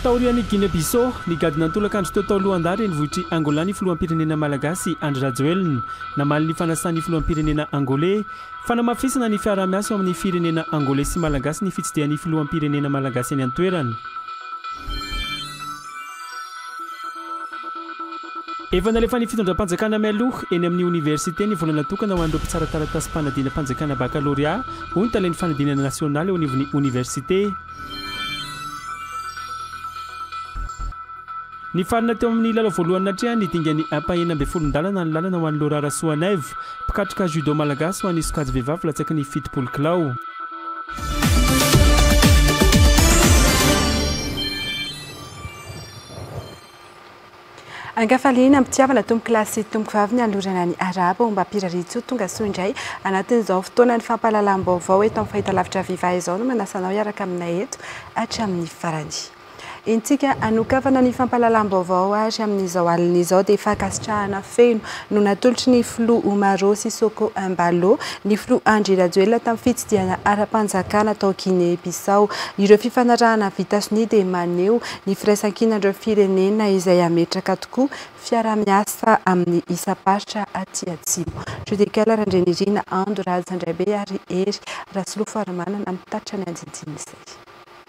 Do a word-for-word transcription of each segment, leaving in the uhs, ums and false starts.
taorian'ny Guinée-Bissau nigadina antolakandro teo tao alohan-dary ny vohitry Angola ny filoham-pirenena malagasy Andry Rajoelina namaly ny fanasan'ny filoham-pirenena angolais fanamafisana ny fiarah-miasa amin'ny firenena angolais sy malagasy ny fitsidihan'ny filoham-pirenena malagasy any an-toerana. Efa nalefa ny fitondram-panjakana mialoha eny amin'ny université ny volana tokana ho an'ireo mpitsara taratasy mpanadina-panjakana baccalauréat hoy ny talain'ny fanadinana nasionaly eo anivon'ny université. Ny farina teo amin'ny lalao voalohany natria ny dingan'ny ampahena amby folon-dalana ny lalana ho an'ny Laura Rasoanev mpikatroka judo malagasy ho an'ny sokajy vehivavy latsaky ny fitopolo kilao. Angafaliana mpitiavana tomboky lasy tomboky vavy ny alorana ny araba omba piraritso tonga soa indray anatin'izao fotoana ny fampahalalam-baovao eto amin'ny fahitalavitra viva izao no manasanao hiaraka aminay eto hatramin'ny farany. Intsika anokafana ny fampahalalam-baovao ary amin'izao alin'izao dia fankasitrahana feno no natolotry ny filoha Umaro Sissoco Embalo ny filoha Andry Rajoelina tamin'ny fitsidiana ara-panjakana tao Guinée-Bissau. Ireo fifanarahana États-Unis dia maneho ny firaisan-kinan'ireo firenena izay ametraka tokoa fiarah-miasa amin'ny isam-paritra aty atsimo. Judikela Randrenirina Ando Razandraibe ary ery Rasilo Faramanana mitatra ny andinindiny izay.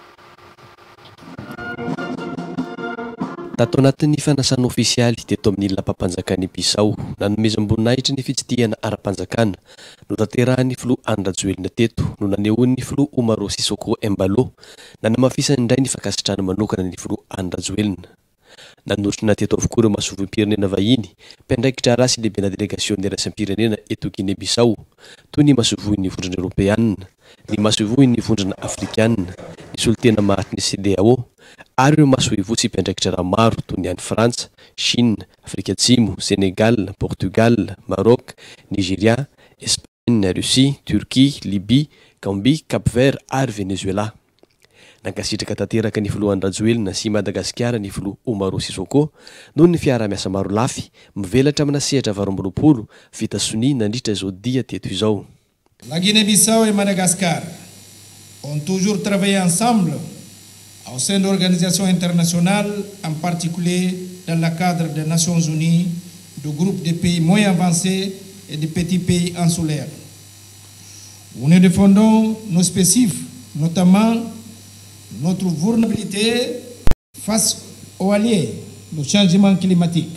Tato anatin'ny fanasana ofisialy teto amin'ny lampam-panjakana Bissau nanomezam-boninahitra ny fitsidihana ara-panjakana no tanterahan'ny filoha Andry Rajoelina teto no nanehoan'ny filoha Umaro Sissoco Embalo nanamafisany indray ny fankasitrahana manokana ny filoha Andry Rajoelina. Nanotrona teto avokoa ireo masovom-pirenena vahiny mpiandraikitra rasy lehibena delegasion raisam-pirenena eto Guinée-Bissau toy ny masovohin'ny vondrana Europeanina, ny masovohin'ny vondrana Afrikanina, ny solitena mahatiny C D A O ary ireo masovovo sy mpiandraikitra raha maro toy ny any Frantsa, Chine, Afrika Atsimo, Senegal, Portugal, Maroc, Nigeria, Espagne, Russie, Turquie, Libye, Gambie, Cap-Vert ary Venezuela. Nankasitraka tanteraka ny filoha Andry Rajoelina sy Madagasikara ny filoha Umaro Sissoco noho ny fiarah-miasa maro lafy mivelatra amina sehatra valo amby roapolo vita soni nandritra izao dia teto izao. La Guinée-Bissau et Madagascar ont toujours travaillé ensemble au sein d'organisations internationales, en particulier dans le cadre des Nations Unies, du groupe des pays moins avancés et des petits pays insulaires. Nous défendons nos spécifs, notamment notre vulnérabilité face aux alliés, le changement climatique.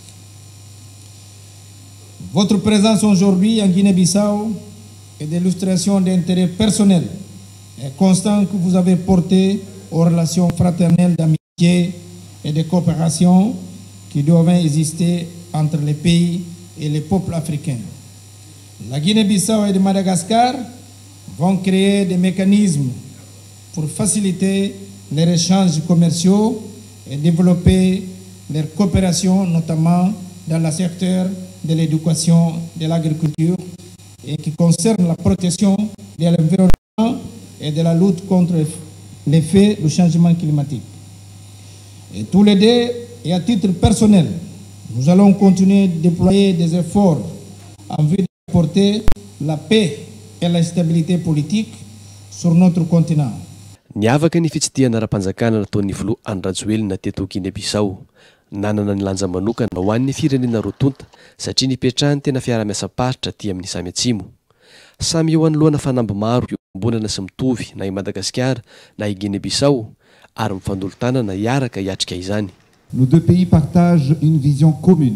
Votre présence aujourd'hui en Guinée-Bissau est l'illustration d'intérêt personnel et constant que vous avez porté aux relations fraternelles d'amitié et de coopération qui doivent exister entre les pays et les peuples africains. La Guinée-Bissau et le Madagascar vont créer des mécanismes pour faciliter les échanges commerciaux et développer leur coopération, notamment dans le secteur de l'éducation, de l'agriculture, et qui concerne la protection de l'environnement et de la lutte contre l'effet du changement climatique. Et tous les deux, et à titre personnel, nous allons continuer de déployer des efforts en vue d'apporter la paix et la stabilité politique sur notre continent. Niavaka ny fitsidihana ara-panjakana nataon'ny filoha Andry Rajoelina teto Guinée-Bissau nanana ny lanja manokana ho an'ny firenena roa tonta satria nipetrahany tena fiarah-miasam-paritra aty amin'ny samy atsimo. Samy eo anoloana fanamby maro iombonana sy mitovy na i Madagasikara na i Guinée-Bissau ary mifandolo-tanana hiaraka hiatrika izany. Nos deux pays partagent une vision commune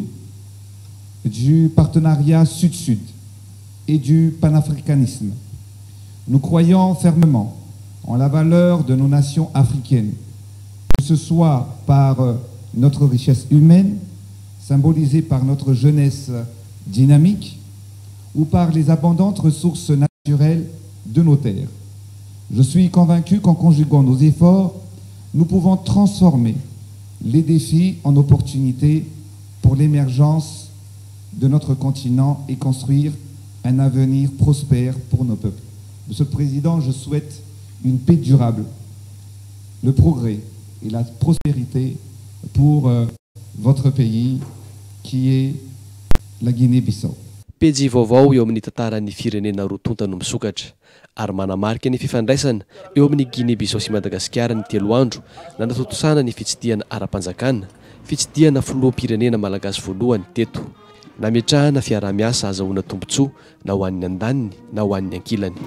du partenariat sud-sud et du panafricanisme. Nous croyons fermement en la valeur de nos nations africaines, que ce soit par notre richesse humaine, symbolisée par notre jeunesse dynamique, ou par les abondantes ressources naturelles de nos terres. Je suis convaincu qu'en conjuguant nos efforts, nous pouvons transformer les défis en opportunités pour l'émergence de notre continent et construire un avenir prospère pour nos peuples. Monsieur le Président, je souhaite une paix durable, le progrès et la prospérité pour euh, votre pays qui est la Guinée-Bissau. pejy vaovao eo amin'ny tantaran'ny firenena rotonta no misokatra ary manamarika ny fifandraisana eo amin'ny Guinée-Bissau sy Madagasikara ny telo andro nanatotosana ny fitsidihana ara-panjakana fitsidihana filoham-pirenena malagasy voalohany teto nametrahana fiarah-miasa azahoana tombontsoa na ho an'ny andaniny na ho an'ny ankilany.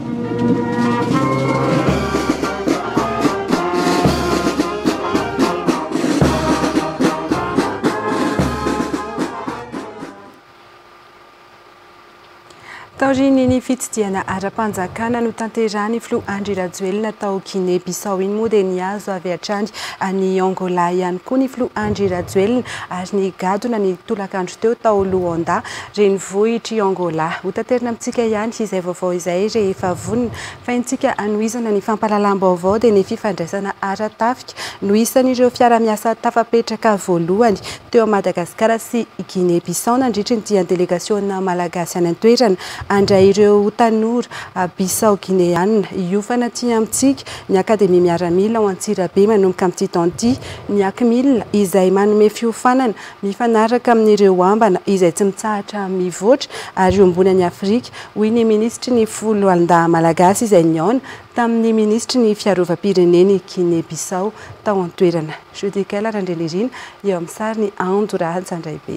Taoriny ny fitsidihana ara-panjakana no tanterahany filoha Andry Rajoelina tao Guinée-Bissau iny moa dia niazo avy hatrany any Angola ihany koa ny filoha Andry Rajoelina ary ny gadona ny tolakandro teo tao Luanda renivohitry Angola. Ho tanterina amintsika ihany izay vaovao izay rehefa vonona fa intsika anohizana ny fampahalalam-baovao dia ny fifandraisana ara-tafika no isan'ireo fiara-miasa tafapetraka voalohany teo Madagasikara sy Guinée-Bissau nandritra ny dian'ny delegasiona malagasy any an-toerana andray ireo tanora Bissau Guinéana iofana ty amintsika ny akademia miaramila ao Antsirabe manomboka amin'ity taonty ny akmil izay manome fiofanana mifanaraka amin'ireo ambana izay tsy mitsahatra mivoatra ary eo ambony any Afrika hoy ny ministry ny folo alanda malagasy izay niaona tamin'ny ministry ny fiarovam-pireneny Guinée-Bissau tao an-toerana. Jodikela Randrenirina eo amin'ny sary ny Andora Hansandraibe.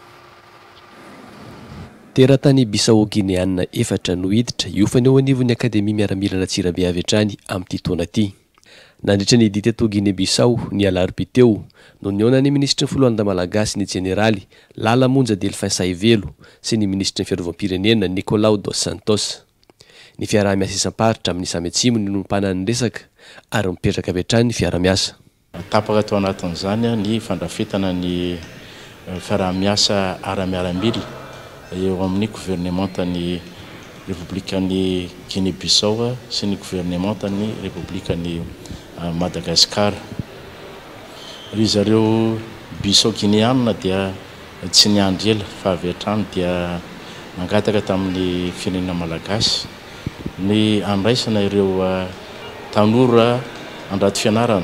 Teratany Bissau Guinéana efatra no hiditra iofany eo anivon'ny akademia miaramila Antsirabe avy hatrany amin'ity taona ity. Nandritra ny dite to Guinée-Bissau ny alarobia teo no niona ny ministry ny folo alanda malagasy ny jeneraly Lala Monja Delphin Saivelo sy ny ministry ny fiarovam-pirenena Nicolau dos Santos. Ny fiarah-miasa isam-paritra amin'ny Sametsimo ny nompanany resaka ary mipetraka avy hatrany ny fiarah-miasa. Tapaka tao anatin'izany ny fandrafetana ny fiarah-miasa ara-miaramila eo amin'ny gouvernementany républicaine Guinée-Bissau sy ny gouvernementany républicaine Madagasikara. Ry zareo Bissau Guinéana dia tsy niandry ela fa avy hatrany dia nangataka tamin'ny firenena malagasy ny andraisana ireo tanora andrato fianarana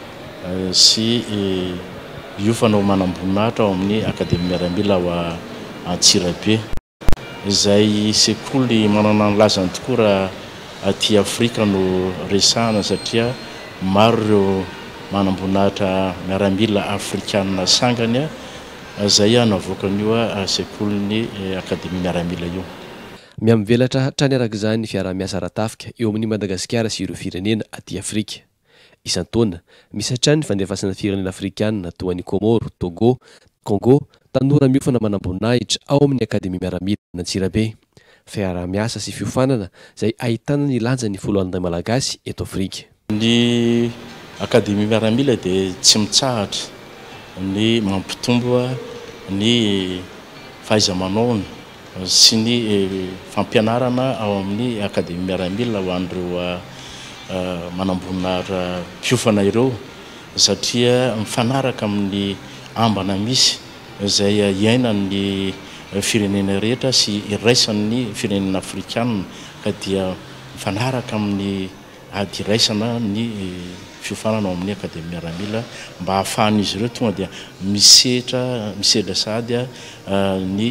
sy iofanao manam-boninahitra ao amin'ny akademia miaramila ao Antsirabe izay sekoly manana ny lazany tokoa raha aty Afrika no resahana satria maro ireo manam-boninahitra miaramila afrikanina sangany izay anavoakan'io sekoly ny akademia miaramila io. Miamivelatra hatrany arak'izany ny fiarah-miasa ara-tafika eo amin'ny Madagasikara sy ireo firenena aty Afrika. Isan-taona misy hatrany ny fandefasana firenena afrikanina toa ny Komoro, Togo, Congo tanora miofana manam-boninahitra ao amin'ny akademia miaramila Antsirabe. Fiarah-miasa sy fiofanana izay ahitana ny lanja ny folo alanda malagasy eto Afrika. Ny akademia miaramila dia tsy mitsahatra ny mampitombo ny fahaiza-manaony sy ny fampianarana ao amin'ny akademia miaramila ho an'ireo manam-boninahitra mpiofana ireo satria mifanaraka amin'ny ambana misy izay iainan'ny firenena rehetra sy iraisan'ny firenena afrikanina ka dia mifanaraka amin'ny ady iraisana ny fiofanana ao amin'ny akademia miaramila mba hahafahan'izy ireo tonga dia misetra misedra sady ny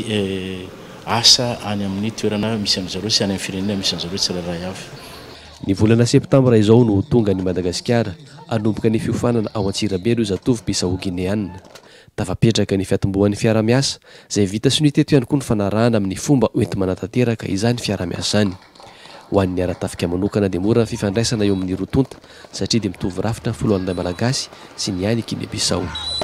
asa any amin'ny toerana misy an'izareo sy any amin'ny firenena misy an'izareo tsirairay avy. Ny volana septambra izao no tonga ny Madagasikara anomboka ny fiofanana ao Antsirabe ireo zatovo Bissau Guinéana. Tafapetraka ny fiatombohan'ny fiarah-miasa izay vita sy niteto ihany koa ny fanarahana amin'ny fomba oenty manatanteraka izany fiarah-miasa any. Ho an'ny ara-tafika manokana dia mora fifandraisana eo amin'ny rotonta satria dia mitovy rafitra ny folo alanda malagasy sy ny any Guinée-Bissau.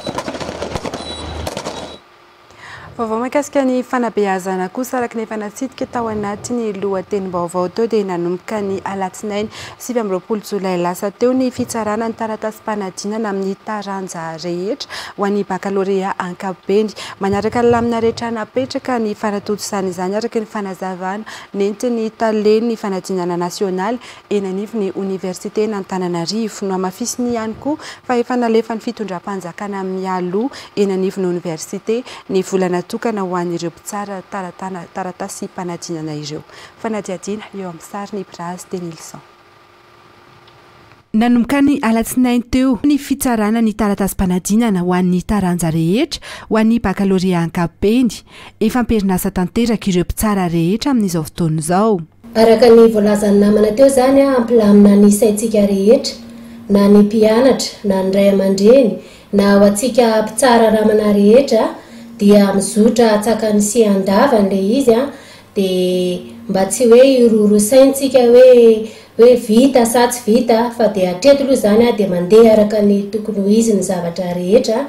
Vaovao mahakasika ny fanabeazana kosa araka ny efa natsidika tao anatin'ny lohatenim-baovao teo dia nanomboka ny alatsinainy sivy amby roapolo jolay lasa teo ny fitsarana ny taratasy-panadinana amin'ny taranja rehetra ho an'ny bakalorea ankapobeny. Manaraka ny lamina rehetra napetraka ny fanatodisana izany araka ny fanazavana nentiny talen'ny fanadinana nasionaly eny anivon'ny université n'Antananarivo no amafisiny ihany koa fa efa nalefa ny fitondram-panjakana mialoha eny anivon'ny université ny volana tokana ho an'ireo mpitsara taratasy mpanadinana ireo. Fanadiadina eo amin'ny sary ny Braz de Nilson. nanomboka ny alatsinainy teo ny fitsarana ny taratasy-panadinana ho an'ny taranja rehetra ho an'ny bakaloria ankapobeny efa amperinasa tanteraka ireo mpitsara rehetra amin'izao fotoana izao. Araka ny voalazany namana teo zany a ampilamina ny saintsika rehetra na ny mpianatra na ny ray aman-dreny na ho antsika mpitsara ramana rehetra dia mizotra tsakany sy andavany le izy a dia mba tsy hoe iroro saintsika hoe hoe vita sa tsy vita fa dia atreto aloha zany a dia mandeha araka ny tokony ho izy ny zavatra rehetra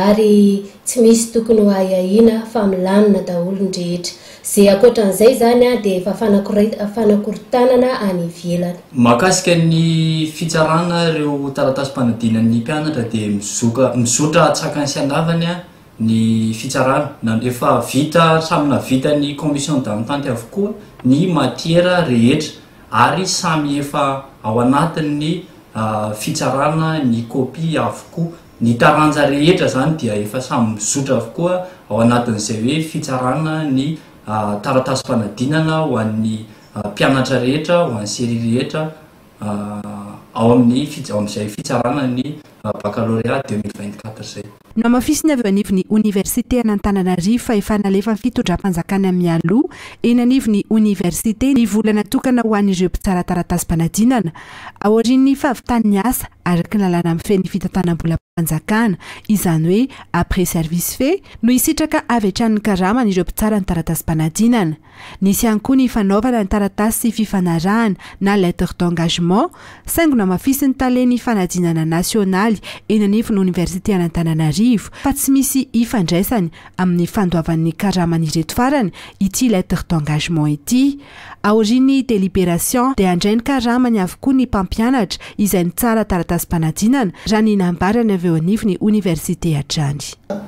ary tsy misy tokony ho ahiahina fa milanina daholo ny rehetra. Zay ankoatran'izay zany a dia efa fanakorontanana any ivelany. Mahakasika ny fitsarana ireo taratasy-panadinan'ny mpianatra dia mizoka mizotra tsakany sy andavany a ny fitsarana na efa vita samina vita ny commission d'entente avokoa ny matiera rehetra ary samy efa ao anatin'ny uh, fitsarana ny kopia avokoa ny taranja rehetra zany dia efa samy mizotra avokoa ao anatin'izay hoe fitsarana ny uh, taratasy-panadinana ho an'ny uh, mpianatra rehetra ho an'ny sery rehetra uh, ao amin'ny ao amin'izay fitsarana ny uh, baccalauréat deux mille vingt-quatre zay. No amafisiny avy anivon'ny université an'Antananarivo fa efa nalefa ny fitondram-panjakana mialoha eny anivon'ny université ny volana tokana ho an'ireo mpitsara taratasy-panadinana aorian'ny fahavitany asa araka ny lalàna amin'ny feny fitantanam-bola mpanjakana izany hoe après service fait no isitraka avy hatrany karama n'ireo mpitsara ny taratasy-panadinana. Nisy ihany koa ny fanaovana ny taratasy sy fifanarahana na lettre d'engagement saingy no amafisiny taleny fanadinana nasionaly eny anivon'ny université an'Antananarivo fa tsy misy ifandraisany amin'ny fandoavan'ny karaman'ireto farany ity lettre d'engagement ity. Aorian'ny délibération dia andrainy karamany avokoa ny mpampianatra izay ny tsara taratasy-panadinana raha ny nambarany avy eo anivon'ny université hatrany.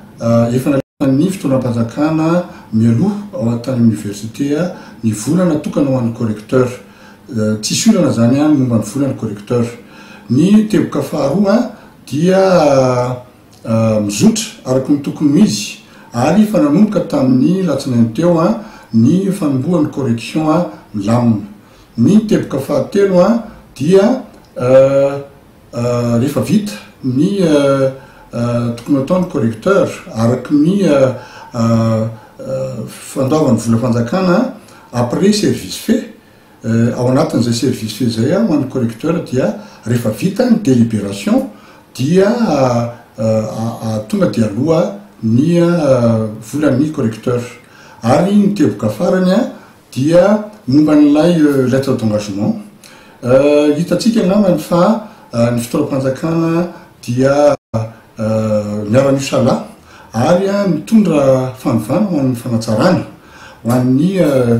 Efa ny fitondram-panjakana mialoha ao an-tany université ny volana tokana ho an'ny correcteur tsisy olana zany a momba ny volana correcteur. Ny teboka faharoa dia mizotra araka ny tokony mizy ary fa nanomboka tamin'ny latsinainy teo a ny fanombohan'ny correction a milamina. Ny teboka fahatelo a dia rehefa vita ny tokony ataon'ny correcteur araka ny fandaovan'ny vola fanjakana après service fait ao anatin'izay service fait zay ho an'ny correcteur dia rehefa vita ny délibération dia tonga dia aloha ny volan'ny correcteur ary ny teboka farany a dia momba n'ilay lettre d'engagement. Hitatsika namany fa ny fitondram-panjakana dia miara-nio sala ary a mitondra fanovana ho an'ny fanatsarana ho an'ny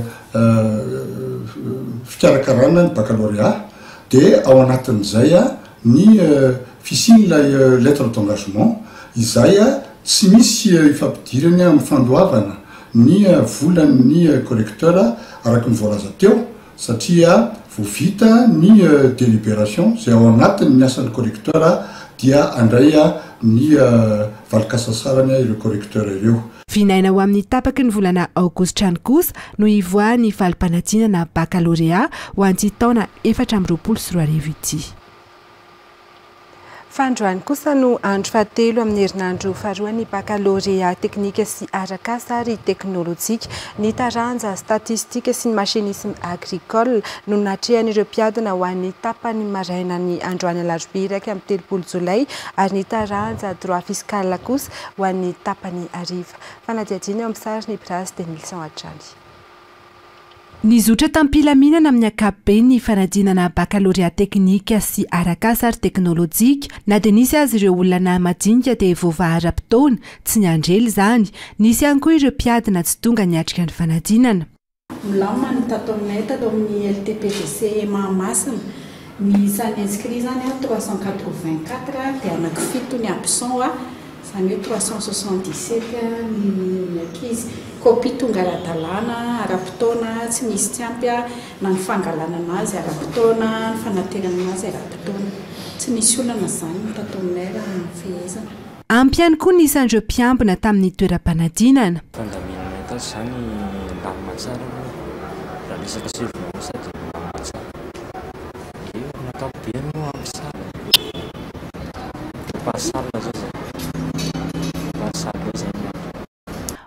fikarakarana ny baccalauréat dia ao anatin'izay a ny fisian'ilay lettre d'engagement izay a tsy misy ifampidirany amin'ny fandoavana ny volan'ny correcteur araka ny voalaza teo satria vao vita ny délibération zay ao anatin'ny miasan'ny correcteur dia andray ny valikasasarany ireo correcteur ireo. Vinaina ho amin'ny tapaky ny volana aogositra ny kosa no ivoa ny valim-panadinana baccalauréat ho an'ity taona efatra amby roapolo sy roa arivo ity. Fandroany kosa no andro fahatelo amin'ny herinandro faharoa ny baccalauréat teknika sy arakasa ary teknôlôjika ny taranja statistika sy ny machinisme agricole no natrehan'ireo mpiadina ho an'ny tapany maraina ny androany alarobia iraika amin'ny telopolo jolay ary ny taranja droit fiscal kosa ho an'ny tapany ariva. Fanadiadiana eo amin'ny sary ny Pras de Nilson Atrany. Nizotra tampilaminana amin'ny ankapobeny ny fanadinana baccalauréat teknika sy arakasa ary teknôlôjika na dia nisy azy ireo olona madinika dia voavaharam-potoana tsy ny andrely zany. Nisy ihany koa ireo mpiadina tsy tonga niatrika ny fanadinana. Milamina ny tato aminay tato amin'ny L T P V C Mahamasina ny isan'ny inscrit zany a trois cent quatre-vingt-quatre dia anankifito ny absent a zany hoe trois cent soixante-dix-sept ny ankizy. Kopia tonga ara-dalàna ara-potoana tsy misy tsy ampy na ny fangalana anazy ara-potoana ny fanaterana anazy ara-potoana tsy misy olana zany tato aminay raha ny fehezana. Ampy ihany koa nisan'ireo mpiambina tamin'ny toeram-panadinana. Fandaminana tasy zany lamina tsara raha misaka sevonosa dia lamina tsara. Io natao be no amin'ny sara.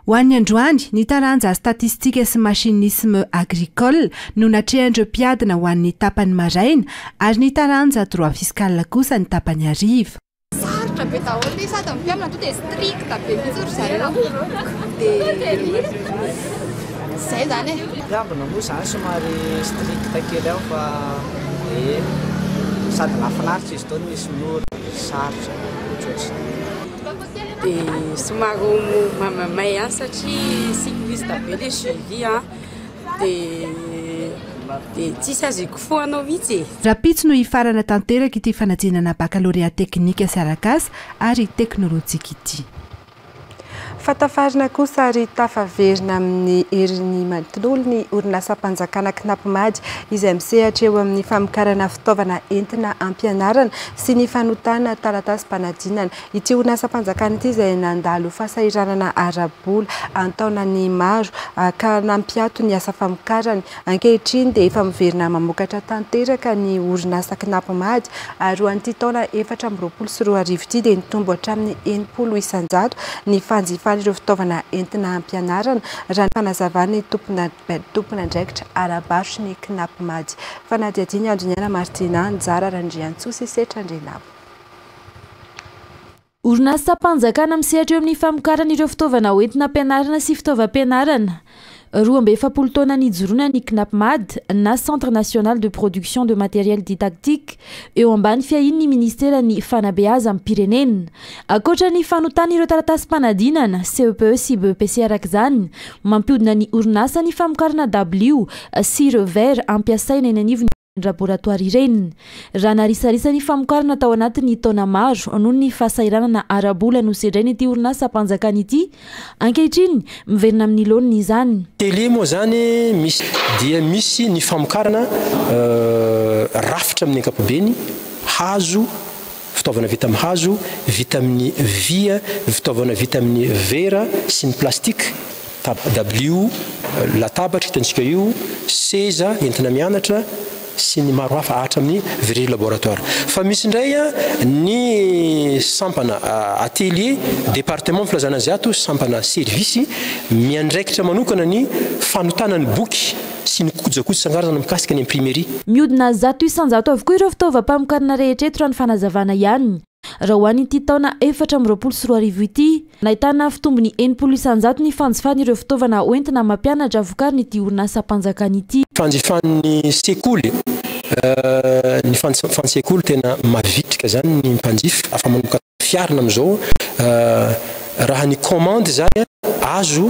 ho an'ny androany ny taranja statistika sy machinisme agricole no natrehandreo mpiadina ho an'ny tapany maraina ary ny taranja droit fiscal kosa ny tapany ariva. Sarotra be daholo ny sady amin'ny mpiamana to dia stricta be mihitsy ry zareo dia zay zany e. Mpiambina moa zany somary stricta kely ao fa e sady lafinaritra izy itony misy mora sarotra ohatroatra. Dia somary mamamay any satria cycliste be le suivi a dia dia tsisy azo ikofoanao mihitsy e. Rapitso no hifarana tanteraka ity fanadinana baccalauréat teknika sy arakasa ary teknôlôjika ity. Fatafarina kosa ary tafaverina amin'ny herin'ny manontolo ny orinasa mpanjakana Knappmady izay misehatra eo amin'ny famokarana fitaovana entina ampianarana sy ny fanotana taratasy mpanadinana. Ity orinasa mpanjakana ity izay nandalo fahasahiranana ara-bola antaonany maro ka nampiato ny asa famokarany. Ankehitriny dia efa miverina mamokatra tanteraka ny orinasa Knappmady ary ho an'ity taona efatra amby roapolo sy roa arivo ity dia nitombo hatramin'ny enimpolo isan-jato ny fanjifana ireo fitaovana entina ampianarana raha ny fanazavany tompona tompon'andraikitra arabaso ny Knappmady. Fanadiadiny Andriniana Martina Njara Randriantsoa Setra Andrenabo. Orinasa mpanjakana misehatra eo amin'ny famokarana ireo fitaovana entina ampianarana sy fitaovam-pianarana. Roa amby efapolo taona nijoroana ny Knappmady na Centre National de Production de Matériel Didactique eo ambany fiahiny ny ministera ny fanabeaza amin'ny pirenena. Akoatra ny fanotana ireo taratasy mpanadinana C E P E sy B E P C araka izany, mampiodina ny orinasa ny famokarana W sy revers ampiasaina eny anivony laboratoire ireny. Raha narisarisa ny famokarana tao anatin'ny taona maro noho ny fahasahiranana ara-bola nosedreny ity orinasa mpanjakana ity, ankehitriny miverina amin'ny laoniny izany. Télé moa zany misy dia misy ny famokarana rafitra amin'ny ankapobeny, hazo, fitaovana vita amin'ny hazo, vita amin'ny vy, fitaovana vita amin'ny vera sy ny plastika, W, latabatra hitantsika io, seza entina mianatra sy ny maro hafa ahatra amin'ny viril laboratoire. Fa misy indray ny sampana atelier département filazana azy ato sampana service miandraikitra manokana ny fanotanany boky sy ny kojakoja isan-karazany mikasika ny imprimerie. Miodina zato isan-jato avokoa ireo fitaovam-pamokarana rehetra eto raha ny fanazavana ihany. Raha ho an'ity taona efatra amby roapolo sy roa arivo ity, nahitana fitombony enimpolo isan-jato ny fanjifany ireo fitaovana entina mampianatra vokariny ity orinasa mpanjakana ity. Fanjifan'ny sekoly, ny fansekoly tena mavitrika zany ny mpanjify afa manomboka fiarina amin'izao raha ny commande zany azo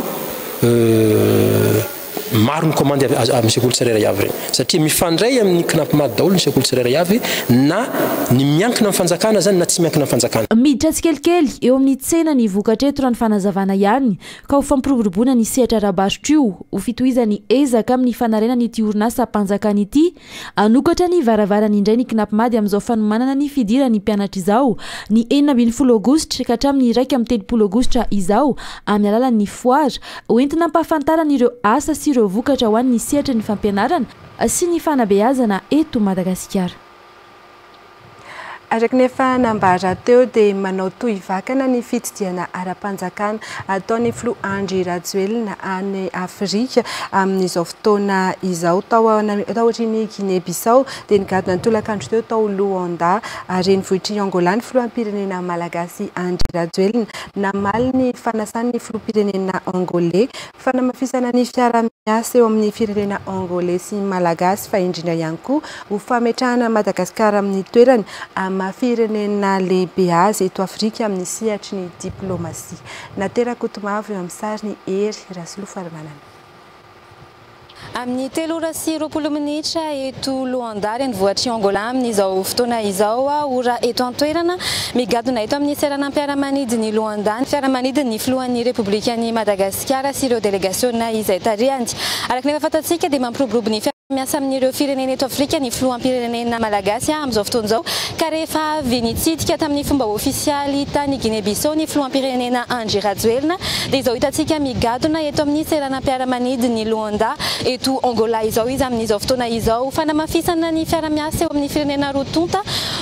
maro ny commande amin'ny sekoly tsirairay avy regny satria mifandray amin'ny Knappmady daholo ny sekoly tsirairay avy na ny miankina amin'ny fanjakana zany na tsy miankina amin'ny fanjakana. Miditra tsikelikely eo amin'ny tsena ny vokatra eto raha ny fanazavana ihany ka ho fampiroboroboana ny sehatra rabasitra io ho fitohizany ezaka amin'ny fanarenana ity orinasa mpanjakana ity, anokatra ny varavarany indray ny Knappmady amin'izao fanomanana ny fidirany mpianatra izao ny enina ambin'ny folo aogositra ka hatramin'ny iraika amby telopolo aogositra izao amin'ny alalan'ny foara hoentina ampahafantarana ireo asa sy ireo vokatra ho an'ny sehatra ny fampianarana sy ny fanabeazana eto Madagasikara. Araka nefa nambara teo dia manao toy vakana ny fitsidihana ara-mpanjakana ataon'ny Flo Andry Rajoelina any Afrika amin'izao fotoana izao tao ohatriny Guinée Bissau dia nigadona ny tolakandro teo tao Luanda renivohitr'i Angola ny filoham-pirenena malagasy Andry Rajoelina namaly ny fanasan'ny filoham-pirenena angolais fanamafisana ny fiara-miasa eo amin'ny firenena angolais sy malagasy fa indrindra ihany koa ho fametrahana Madagasikara amin'ny toerany firenena lehibe azy eto Afrika amin'ny sehatry ny diplomasia. Nateraka otomavo eo amin'ny sary ny Ery Rasilo Farmanana. Amin'ny telo ora sy roapolo minitra eto Luanda renivohitr'i Angola amin'izao fotoana izao ora eto an-toerana migadona eto amin'ny seranam-piaramanidiny Luanda ny fiaramanidiny filohan'ny Repoblikan'i Madagasikara sy ireo delegaziona izay tarehany. Araka nefa fantatsika dia mampiroborobo ny miasa amin'ireo firenena eto Afrika ny filoham-pirenena malagasy amin'izao fotoana izao ka rehefa avy nitsidika tamin'ny fomba ofisialy tany Guinée Bissau ny filoham-pirenena Andry Rajoelina dia izao hitantsika migadona eto amin'ny seranam-piaramanidiny Luanda eto Angola izao izy amin'izao fotoana izao fanamafisana ny fiara-miasa eo amin'ny firenena roa tonta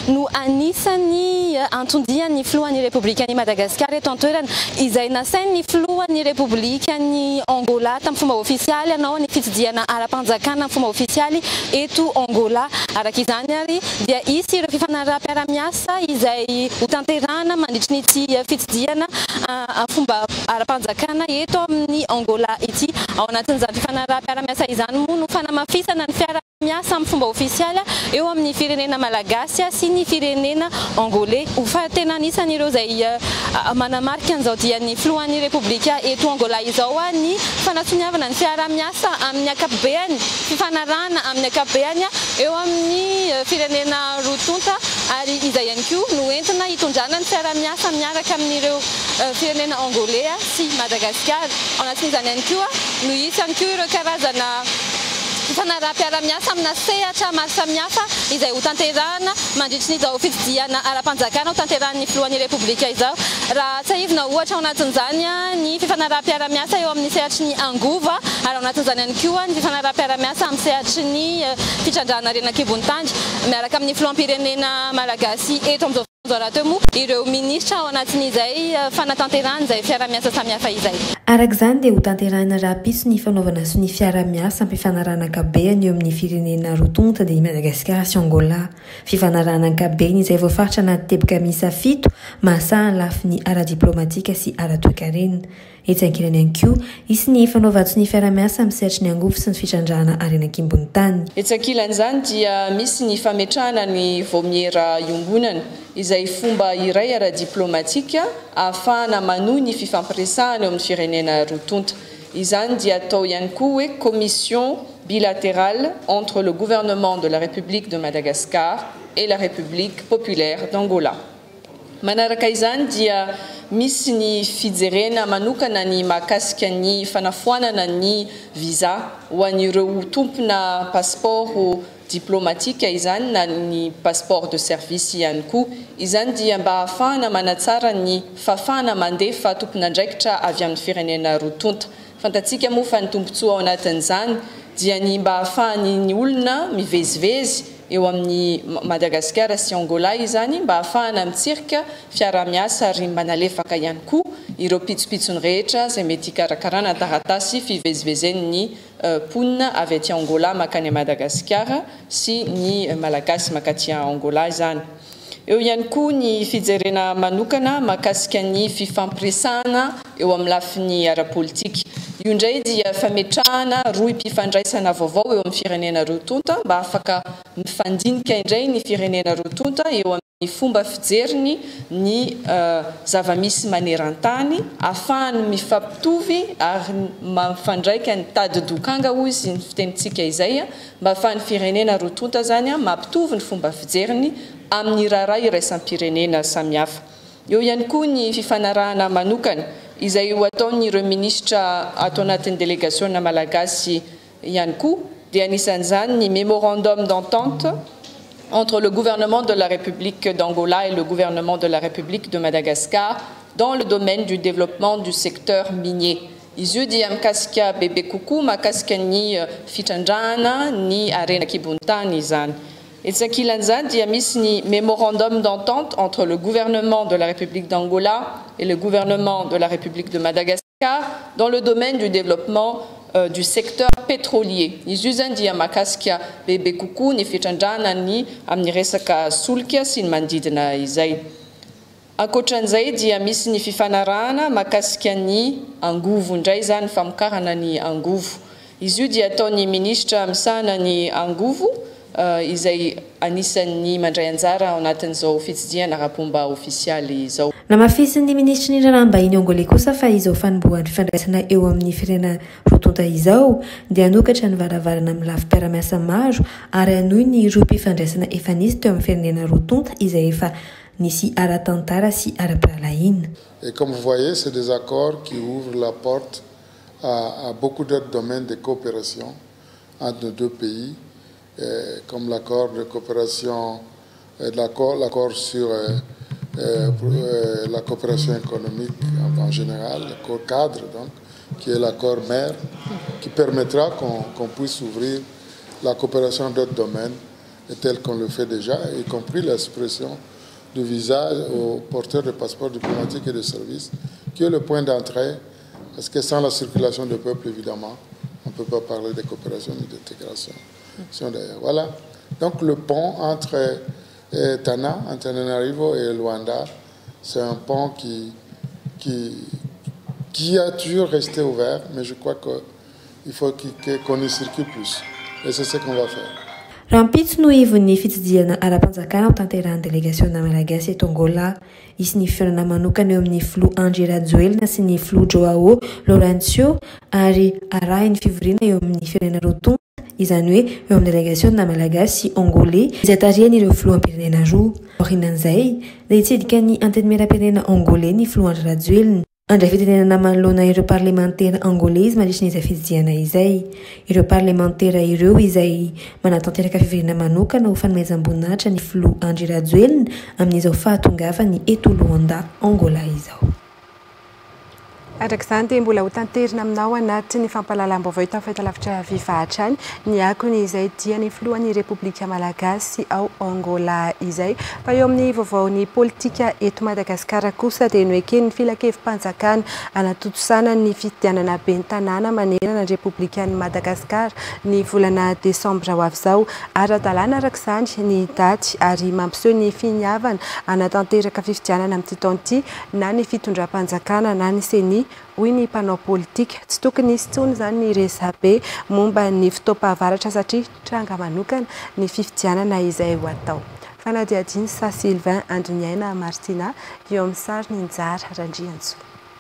no anisany antondiany filohan'ny Republikan'i Madagasikara eto an-toerana izay nasain'ny filohan'ny Republikan'i Angola tamin'ny fomba ofisialy anao ny fitsidiana ara-panjakana amin'ny fomba ofisialy eto Angola. Araka izany ary dia isy ireo fifanaraha-piara-miasa izay ho tanterahana mandritry n'ity fitsidiana fomba ara-panjakana eto amin'ny Angola ity. Ao anatin'izany fifanaraha-piara-miasa izany moa no fanamafisana ny fiara-miasa amin'ny fomba ofisialy eo amin'ny firenena malagasy sy ny firenena angolais. Ho fatena anisan'ireo izay manamarika an'izao dia ny filohan'ny Republika eto Angola izao ny fanasoniavana ny fiara-miasa amin'ny ankapobeny, fifanarahana amin'ny ankapobeny eo amin'ny firenena rotonta ary izay ihany koa no entina hitondrana ny fiara-miasa miaraka amin'ireo firenena angolais sy Madagasikara. Ao anatin'izany ihany koa no hisy ihany koa ireo karazana fifanaraha-piara-miasa amina sehatra maro samihafa izay ho tanterahana mandritry n'izao fitsidiana ara-panjakana ho tanterahan'ny filohan'ny Republika izao. Raha tsahivina ohatra ao anatin'izany ny fifanaraha-piara-miasa eo amin'ny sehatry ny Angova ary ao anatin'izany ihany koa ny fifanaraha-piara-miasa amin'ny sehatry ny fitrandrahana Renakibonitandry miaraka amin'ny filoham-pirenena malagasy eto amin'izao Zoratemo ireo ministra ao anatin'izay fanatanterahana izay fiara-miasa samihafa izay. Araka izany dia ho tanterahana rapiso ny fanaovana sy ny fiara-miasa ampifanarahana ankabehany eo amin'ny firenena rotonta dia Madagasikara sy Angola. Fifanarahana ankabehany izay voafaritra anaty teboka miisa fito mahasahany lafin'ny ara-diplomatika sy ara-toe-karena. Etsy ankilany ihany koa isy ny fanaovana sy ny fiara-miasa amin'ny sehatry ny Angovo sy ny fitrandrahana Renakibonitany. Etsy ankilan'izany dia misy ny fametrahana ny vomiera iombonana izay fomba iray ara-diplomatika ahafahana manohy ny fifampiresahana eo amin'ny firenena rotonta. Izany dia atao ihany koa hoe commission bilatérale entre le gouvernement de la République de Madagascar et la République populaire d'Angola. Manaraka izany dia misy ny fijerena manokana ny mahakasika ny fanafoanana ny visa ho an'ireo tompona passeport diplomatika izany na ny passeport de service ihany koa. Izany dia mba ahafahana manatsara ny fahafahana mandefa tompon'andraikitra avy amin'ny firenena rotonta. Fantatsika moa fa ny tombontsoa ao anatin'izany dia ny mba ahafahany ny olona mivezivezy eo amin'ny Madagasikara sy Angola izany mba ahafahana mitsirika fiara-miasa ary manalefaka ihany koa ireo pitsopitsony rehetra izay mety hikarakarana taratasy fivezivezen'ny ponina avy aty Angola makany Madagasikara sy ny malagasy makaty Angola izany. Eo ihany koa ny fijerena manokana mahakasika ny fifampiresahana eo amin'ny lafin'ny ara-politika. Io indray dia fametrahana roa mpifandraisana vaovao eo amin'ny firenena rotonta mba afaka mifandinika indray ny firenena rotonta eo amin'ny fomba fijeriny ny zava-misy maneran-tany ahafahany mifampitovy ary mifandraika ny tady dokanga hozy ny fitenitsika izay mba ahafahan'ny firenena rotonta zany mampitovy ny fomba fijeriny amin'ny raharay iraisam-pirenena samihafa. Eo ihany koa ny fifanarahana manokana izay ho ataon'ireo ministra ato anatin'ny délégation malagasy ihany koa dia anisan'izany ny mémorandum d'entente entre le gouvernement de la République d'Angola et le gouvernement de la République de Madagascar dans le domaine du développement du secteur minier. Izy io dia mikasika bebe kokoa mahakasika ny fitrandrahana ny Renakibonitany izany. Etsy ankilan'izany dia misy ny mémorandum d'entente entre le gouvernement de la République d'Angola et le gouvernement de la République de Madagascar dans le domaine du développement euh, du secteur pétrolier. Izy io zany dia mahakasika bebe kokoa ny fitrandrahana ny amin'ny resaka solika sy ny manodidina izay. Ankoatran'izay dia misy ny fifanarahana mahakasika ny angovo indray zany famokarana ny angovo. Izy io dia ataon'ny ministra misahana ny angovo Uh, izay anisan'ny mandray anjara ao anatin'izao fitsidiana ara-pomba ofisialy izao. Namafisin'ny ministra ny raharaham-bahiny Angolais kosa fa izao fanombohan'ny fifandraisana eo amin'ny firenena rotonta izao dia hanokatra ny varavarana amin'ny lafim-piara-miasa maro ary hanohy ny roa mpifandraisana efa nisy teo amin'ny firenena rotonta izay efa nisy ara-tantara sy ara-piralahiana. Et comme vous voyez, c'est des accords qui ouvrent la porte à, à beaucoup d'autres domaines de coopération entre nos deux pays. Euh, comme l'accord de coopération, euh, l'accord sur euh, euh, la coopération économique en, en général, l'accord cadre, donc, qui est l'accord mère, qui permettra qu'on qu'on puisse ouvrir la coopération d'autres domaines tel qu'on le fait déjà, y compris la suppression du visa aux porteurs de passeports diplomatiques et de services, qui est le point d'entrée, parce que sans la circulation de peuple, évidemment, on ne peut pas parler de coopération ni d'intégration. Voilà. Donc le pont entre euh, Tana, Antananarivo et Luanda, c'est un pont qui, qui, qui a toujours resté ouvert, mais je crois qu'il faut qu'on y circule plus. Et c'est ce qu'on va faire. Rampitso no ivon'ny fitsidiana ara-panjakana ao tanterahany délégationna malagasy eto Angola isy ny fiorana manokana eo amin'ny filo Andry Rajoelina sy ny filo Joao Lourenço ary arahiny fivoriana eo amin'ny firenena Rotonda izany hoe eo amin'ny délégationna malagasy sy angolais izay tarihan'ireo filoham-pirenena roa. Aorinan'izay dia hitsidika ny antenimieram-pirenena angolais ny filo Andry Rajoelina. Andray fitenenana manoloana ireo parlementaire angolais mandritra izay fitsidiana izay. Ireo parlementaire ireo izay manatanteraka fiverina manokana ho fanomezam-boninahitra ny filo Andry Rajoelina amin'izao fahatongavany eto Luanda, Angola izao. Araka izany dia mbola ho tanterina aminao anaty ny fampahalalam-baovao eto amin'ny fahitalavitra vivahatra any ny akony izay dia ny filohan'ny Repoblika Malagasy ao Angola izay. Fa eo amin'ny vaovaon'ny politika eto Madagasikara kosa dia ny hoe ny filan-kevim-panjakana anatotosana ny fifidianana ben'ny tanàna manerana ny Repoblikan'i Madagasikara ny volana Desambra ho avy izao. Ara-dalàna araka izany ny daty ary mampiseho ny finiavana anatanteraka fifidianana amin'ity taona ity na ny fitondram-panjakana na ny seni hoy ny mpanao politika. Tsy tokony hisy intsony izany ny resabe momba ny fitoam-pahavaratra satria tranga manokana ny fifidianana izay ho atao. Fanadihadiany sa Sylvain Andriniaina Martina eo amin'ny sary ny Njara Randrianso.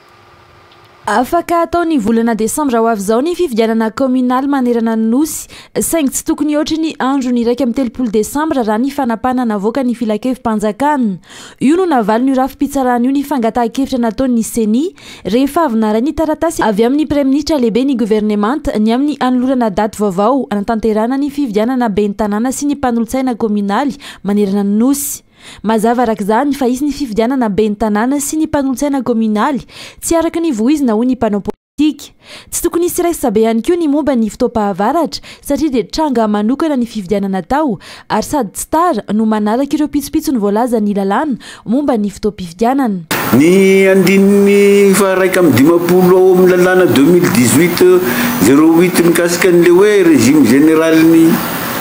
Afaka atao ny volana Desambra ho avy izao ny fifidianana communal manerana ny nosy saingy tsy tokony ohatra ny andro ny iraika amin'ny telopolo Desambra raha ny fanapana navoaka ny filan-kevim-panjakana. Io no navaly ny rafi-pitsarana io ny fangatahan-kevitra nataon'ny seni rehefa avy naray ny taratasy avy amin'ny pré-ministra lehibe ny gouvernemanta ny amin'ny anolorana daty vaovao anatanterana ny fifidianana ben'ny tanàna sy ny mpanolotsaina communaly manerana ny nosy. Mazava araka izany fa isy ny fifidianana ben'ny tanàna sy ny mpanolotsaina communaly tsy araka ny voizina hoy ny mpanao politika. Tsy tokony hisy resabe ihany koa ny momba ny fitoam-pahavaratra satria dia tranga manokana ny fifidianana tao ary sady tsy tara no manaraka ireo pitsopitso ny voalaza ny lalàna momba ny fitoam-pifidianana. Ny andininy fa raika amin'ny dimapolo ao amin'ny lalàna deux mille dix-huit zéro huit mikasika an'le hoe régime général ny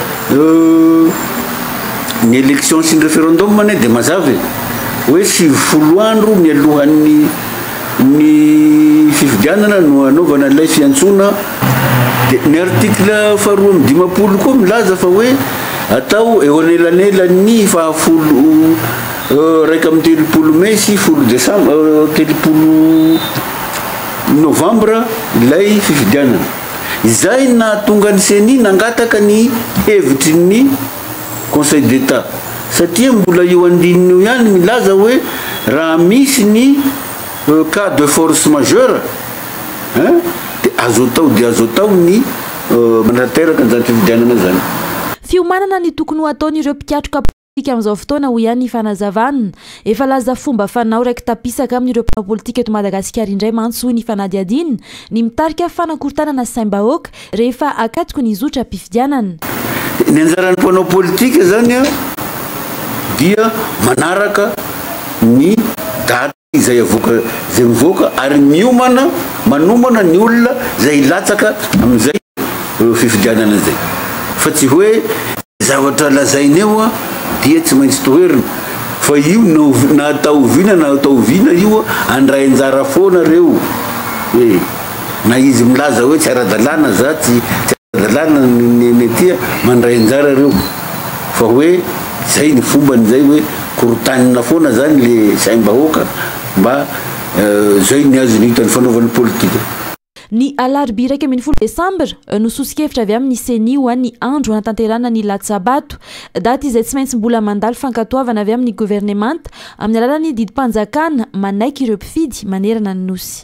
ny élection sy ny référendum mane dia mazava hoe sivifolo andro mialohan'ny ny fifidianana no anaovana ilay fiantsona. Dia ny article faharoa amin'ny dimapolo koa milaza fa hoe atao eo anelanelan'ny fahafolo raika amin'ny telopolo mai sy folo desambra telopolo novambra ilay fifidianana. Izay nahatonga ny seni nangataka ny hevitry ny Conseil d'État satria mbola eo andininy io ihany milaza hoe raha misy ny cas de force majeure dia azo atao dia azo atao ny manatanteraka an'izany fifidianana zany. Fiomanana ny tokony ho ataon'ireo mpiatroka politika amin'izao fotoana ho ihany ny fanazavana. Efa laza fomba fanao raiky tapisaka amin'ireo mpanao politika eto Madagasikara indray mantso ny fanadihadiana ny mitarika fanakorontanana saim-bahoaka rehefa akatoko ny zotra mpifidianana. Ny anjaran'ny mpanao politika zany a dia manaraka ny daty izay avoaka zay mivoaka ary miomana manomana ny olona zay latsaka amin'izay fifidianana zay. Fa tsy hoe zavatra lazainy eo a dia tsy maintsy toerina fa io na atao vina na atao vina io andray anjara foana reo. E na izy milaza hoe tsy ara-dalàna za tsy dalàna ny tia mandray anjara reo fa hoe zay ny fomban'izay hoe korotanina foana zany le saim-bahoaka mba zay ny azo ny hitany fanaovan'ny politika. Ny alarobia iraika ambin'ny folo Desambra no sosikevitra avy amin'ny seni ho an'ny andro anatanterana ny latsabato. Daty izay tsy maintsy mbola mandalo fankatoavana avy amin'ny gouvernemanta amin'ny alalan'ny didim-panjakana manaiky ireo mpifidy manerana ny nosy.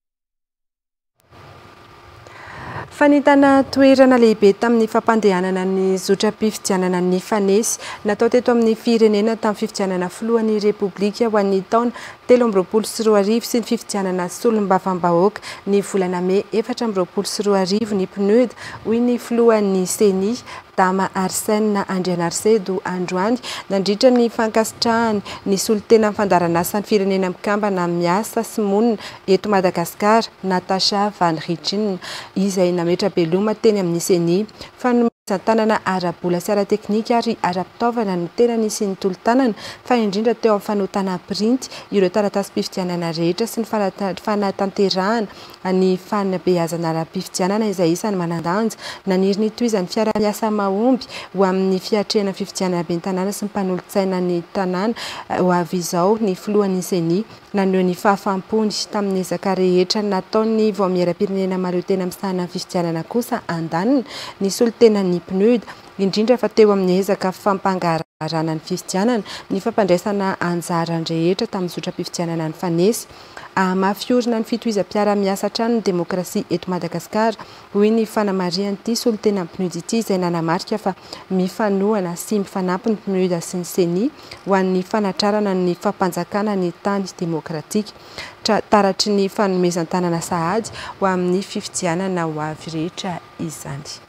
Fanitana toerana lehibe tamin'ny fampandehanana ny zotra-pifidianana ny fanesy natao teto amin'ny firenena tamin'ny fifidianana filohan'ny Repoblika ho an'ny taona telo amby roapolo sy roa arivo sy ny fifidianana solombavam-bahoaka ny volana May efatra amby roapolo sy roa arivo ny PNUD hoy ny filohan'ny seni madama Arsène Andrianarsedo androany nandritra ny fankasitrahany ny solitena fandaranasan'ny firenena mikambana miasa sy monina eto Madagasikara Natasha Van Richin izay nametra-beloma teny amin'ny seni fanomezan-tanana ara-bola sy ara-teknika ary ara-pitaovana no tena nisy ny tolo-tanana fa indrindra teo amin'ny fanotana print ireo taratasy-pifidianana rehetra sy ny fanatanterahana ny fanabeazana ara-pifidianana izay isany manandanja naniry ny toizan'ny fiara-miasa mahomby ho amin'ny fiatrehana fifidianana ben'ny tanàna sy ny mpanolontsaina ny tanàna ho avy izao ny filohan'ny seni naneho ny fahafampony tamin'ny ezaka rehetra nataon'ny voamieram-pirenena mareo tena misahana ny fifidianana kosa andanina ny solitena ny pneuda indrindra fa teo amin'ny ezaka fampangararana ny fifidianana ny fampandraisana anjara rehetra tamin'ny zotra-pifidianana ny fanesy mafiorina ny fitoizam-piara-miasa trano ny demokrasia eto Madagasikara hoy ny fanamarian'ity solitena ny pneuda ity izay nanamarika fa mifanohana sy mifanampy ny pneuda sy ny seni ho an'ny fanatrarana ny fampanjakana ny tany demokratika taratry ny fanomezan-tanana sahady ho amin'ny fifidianana ho avy rehetra izany.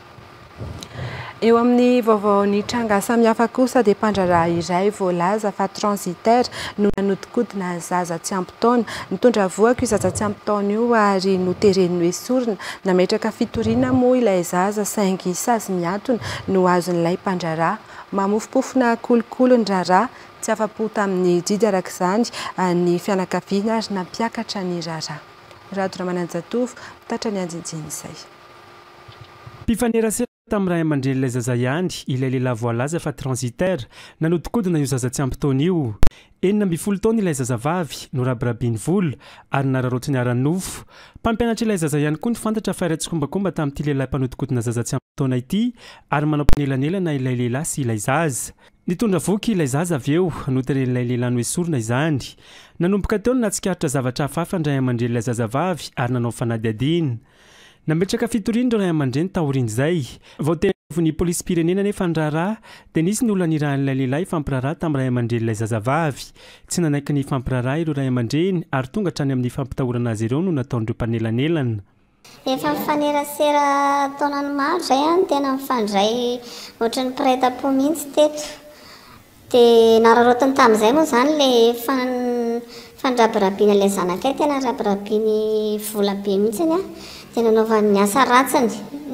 Eo amin'ny vaovaon'ny tranga samihafa kosa dia mpandraraha iray voalaza fa transitaire no nanodikodina zaza tsy ampy taona nitondra voako io zaza tsy ampy taona io ary notereny hoe sorona nametraka fitoriana moa ilay zaza saingy sazy miantona no azon'ilay mpandraraha mamofopofona kolokolo ny raharaha tsy afa-po tamin'ny jidy arak'izany ny fianakaviana ary nampiakatra ny raharaha. Rado Ramananjatovo mitatra ny anjinjiny izay. Mpifanerasera tamin'ny ray aman-dren'ilay zaza ihany ilay lehilahy voalaza fa transitaire nanodikodina io zaza tsy ampy taona io. Enina amby folo taona ilay zazavavy no rabirabiany vola ary nararotsy ny ara-nofo. Mpampianatra ilay zaza ihany koa ny fantatra fa iray tsikombakomba tamin'ity lehilahy mpanodikodina zaza tsy ampy taona ity ary manao mpanelanelan ilay lehilahy sy ilay zaza. Nitondra voky ilay zaza avy eo noteren'ilay lehilahy hoe sorona izany. Nanomboka teo no natsikaritra zavatra hafahafa ny ray aman-dren'ilay zazavavy ary nanao fanadihadiana. Nametraka fitoriana ireo ray aman-dreny taorian'izay. Vao tenavon'ny polisy pirenena nefa ny raharaha dia nisy ny olona nirahan'ilay lehilahy fampiraharaha tamin'ny ray aman-dren'ilay zazavavy. Tsy nanaiky ny fampiraharaha ireo ray aman-dreny ary tonga hatrany amin'ny fampitahorana azy ireo no nataon'ireo mpanelanelana. Efa mifanerasera taonany maro izay any tena mifandray ohatran'ny mpiray-tam-po mihitsy teto. Dia nararotiny tamin'izay moa izany ilay fandrabirabiana ilay zanakay tena rabirabiany vola be mihitsiny a. Tena nanaovany asa ratsiny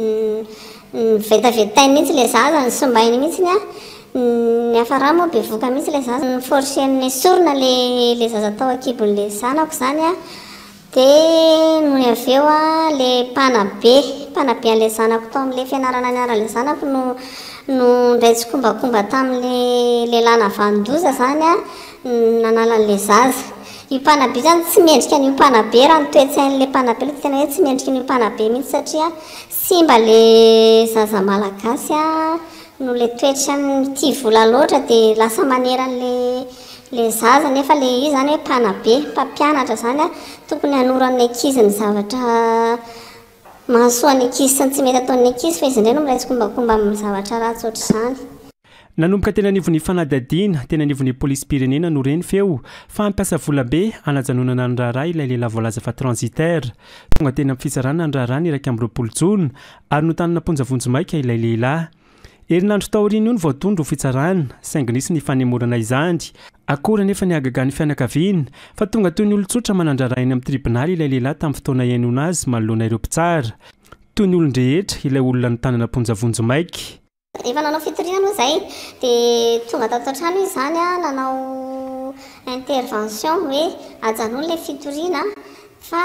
vetavetainy mihitsy ilay zaza ny sombainy mihitsiny a. Ny afaraha moa be voka mihitsy ilay zaza ny forsen'ny sorona ilay zaza tao akibon'ilay zanako izany a. Dia noho ny avy eo a ilay mpanabe mpanabe an'ilay zanako tao amin'ilay fianarana niaran'ilay zanako no no ndray tsikombakomba tamin'ilay lehilahy navandoza izany a nanalan'ilay zaza. Io mpanabe zany tsy mendrika an'io mpanabe raha ny toe-tsain'ilay mpanabe ilay tena hoe tsy mendrika an'io mpanabe mihitsy satria simba ilay zaza malagasy a no ilay toetra tia vola loatra dia lasa maneran'ilay ilay zaza nefa ilay izy zany hoe mpanabe mpampianatra zany a tokony hanoran'ny ankizy ny zavatra mahasoa ny ankizy sy ny tsy mety ataon'ny ankizy fa izy indray no miray tsikombakomba amin'ny zavatra ratsy ohatr'izany. Nanomboka tena anivon'ny fanadihadiana tena anivon'ny polisy pirenena no reny feo fa hampiasa vola be hanajanonana ny raharaha ilay lehilahy voalaza fa transitaire. Tonga tena amin'ny fitsarana ny raharaha ny iraika amby roapolo jona ary notanana ponjavonjo maika ilay lehilahy. Herinandro taoriana io ny voatondro ho fitsarana saingy nisy ny fanemorana izany. Akora nefa ny agaga'ny fianakaviana fa tonga toy ny olon-tsotra manandraraha eny amin'ny tribonaly ilay lehilahy tamin'ny fotoana iainona azy manoloana ireo mpitsara. Toy ny olon-drehetra ilay olona nitanana ponjavonjo maika. Efa nanao fitoriana moa izay dia tonga tato an-trano izy izany a nanao intervention hoe ajanona ilay fitoriana fa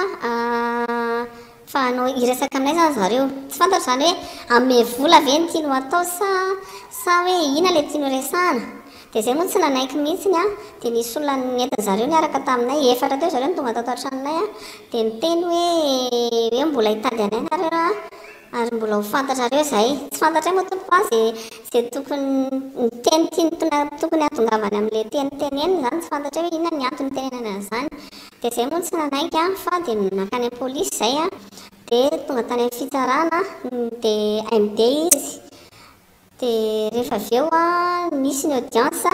fa hanao iresaka aminay zany zareo. Tsy fantatra izany hoe ame vola ve ny tiano atao sa sa hoe ina ilay tiano resahana. Dia izay moa tsy nanaiky mihitsiny a dia nisy olona nentin zareo niaraka taminay efatra teo zareo tonga tato an-tranonay a dia niteny hoe hoe mbola hitady anay nareo ary mbola ho fantatrareo izay. Tsy fantatray moa tompo azy izay tokony teny tiany tokony hatongavany amin'ilay teny teneniny izany tsy fantatray hoe inona ny antony tenenana izany. Dia izay moa tsy nanaiky a fa dia nakany amin'ny polisy izay a dia tonga tany amin'ny fitsarana dia A M D izy. Dia rehefa avy eo a nisy ny audience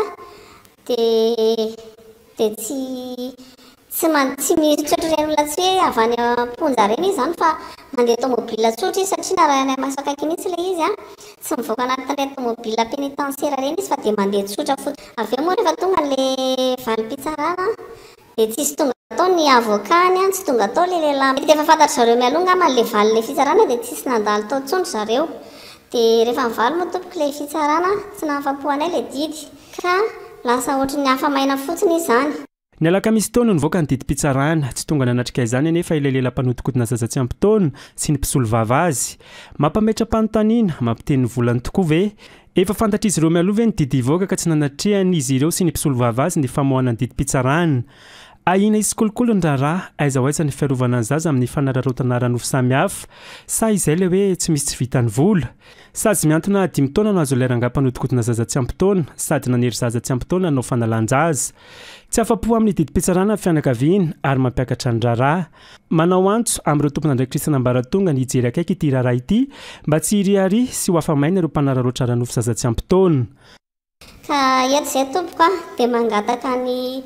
dia dia tsy tsy tsy mitsotra ireny olona tsy hoe avy any amponja ireny izy zany fa mandeha tomobile tsotra izy satria narahana masakaiky mihitsy ilay izy a tsy mivoaka anatin'ny automobile pénitentiaire reny izy fa dia mandeha tsotra fotsiny. Avy eo moa rehefa tonga le valim-pitsarana dia tsisy tonga atao ny avokany tsy tonga atao le lehilahy. Dia efa fantatry zareo mialoha ngamba le valy le fitsarana dia tsisy nandalo tao tsondry zareo. Dia rehefa mivaly moa tompoko le fitsarana tsy nahafapohanay le didy ka lasa ohatry ny hafa maina fotsiny izany. Ny alakamisy taona nivoaka ny didim-pitsarana tsy tonga nanatrika izany anefa ilay lelam-panodikodina zaza tsy ampy taona sy ny mpisolo vava azy mampametra-panontaniana mampiteny volany tokoa ve efa fantatr'izy ireo mialoha ve ny didy hivoaka ka tsy nanatrehany izy ireo sy ny mpisolo vava azy ny famoahana ny didim-pitsarana. Ahina izy kolokolo ny raharaha aiza ho aiza ny fiarovana ny zaza amin'ny fanararaotana ara-nofo samihafa sa izay le hoe tsy misy tsy vitany vola. Sady miantona dimy taona no azo lerangam-panodikodina zaza tsy ampy taona sady nanery zaza tsy ampy taona no fanalan-jaza. Tsy afa-po amin'ny didim-pitsarana fianakaviana ary mampiakatra ny raharaha. Manao antso amin'ireo tompon'Andray Kristina Ambaratonga ny hijery akaiky ity raharaha ity mba tsy hiriary sy ho afa-maina ireo mpanararoatra ara-nofo zaza tsy ampy taona. Ka eto izay tompoko a dia mangataka ny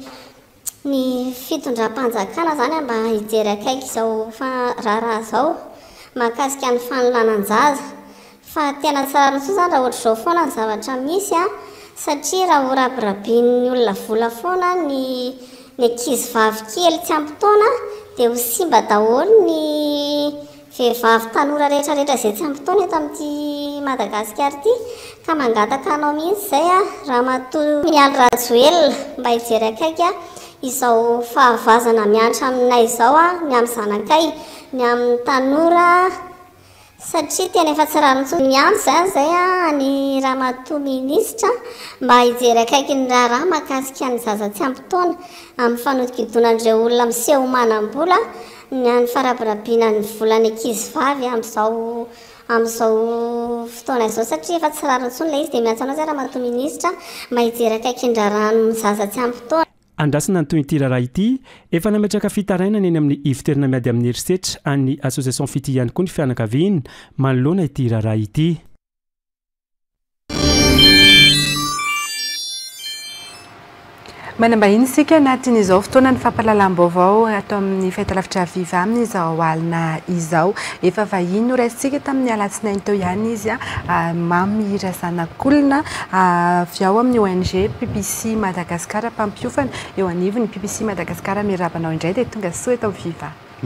ny fitondram-panjakana zany mba hijery akaiky izao raharaha izao mahakasika ny fanolanan-jaza. Fa tena tsara soa zany raha ohatra izao foana ny zavatra misy a satria raha ho rabirabin'ny olona vola foana ny ny ankizy vavy kely tsy ampy taona dia ho simba daholo ny vehivavy tanora rehetrarehetra izay tsy ampy taona eto amin'ity Madagasikara ity. Ka mangataka anao mihitsy izay a raha matoa Mialy Rajoelina mba hijery akaiky a izao fahavazana mianatra aminay izao a ny amin'ny zanakay ny amin'ny tanora satria tena efa tsy rano tso miandro zany zay a ny ramatoa minisitra mba hijery akaiky ny raharaha mahakasika ny zaza tsy ampy taona amin'ny fanodikodonan'ireo olona miseho manam-bola ny any farabirabina ny volany ankizy vavy amin'izao amin'izao fotoana izao satria efa tsy rano tso ilay izy dia miantso anao zay ramatoa minisitra mba hijery akaiky ny raharaha ny zaza tsy ampy taona. Andrasana ny toy ity raharaha ity efa nametraka fitarainana eny amin'ny ivon-toerana miady amin'ny herisetra any association fity ihany koa ny fianakaviana manoloana ity raharaha ity. Manambahiny isika anatin'izao fotoana ny fampahalalam-baovao atao amin'ny fahitalavitra viva aminy izao alina izao. Efa vahiny no raisitsika tamin'ny alatsinainy teo ihany izy a mamy razanak'olona avy ao amin'ny O N G P P C Madagasikara mpampiofana eo anivon'ny P P C Madagasikara miarabanao indray dia tonga soa eto viva.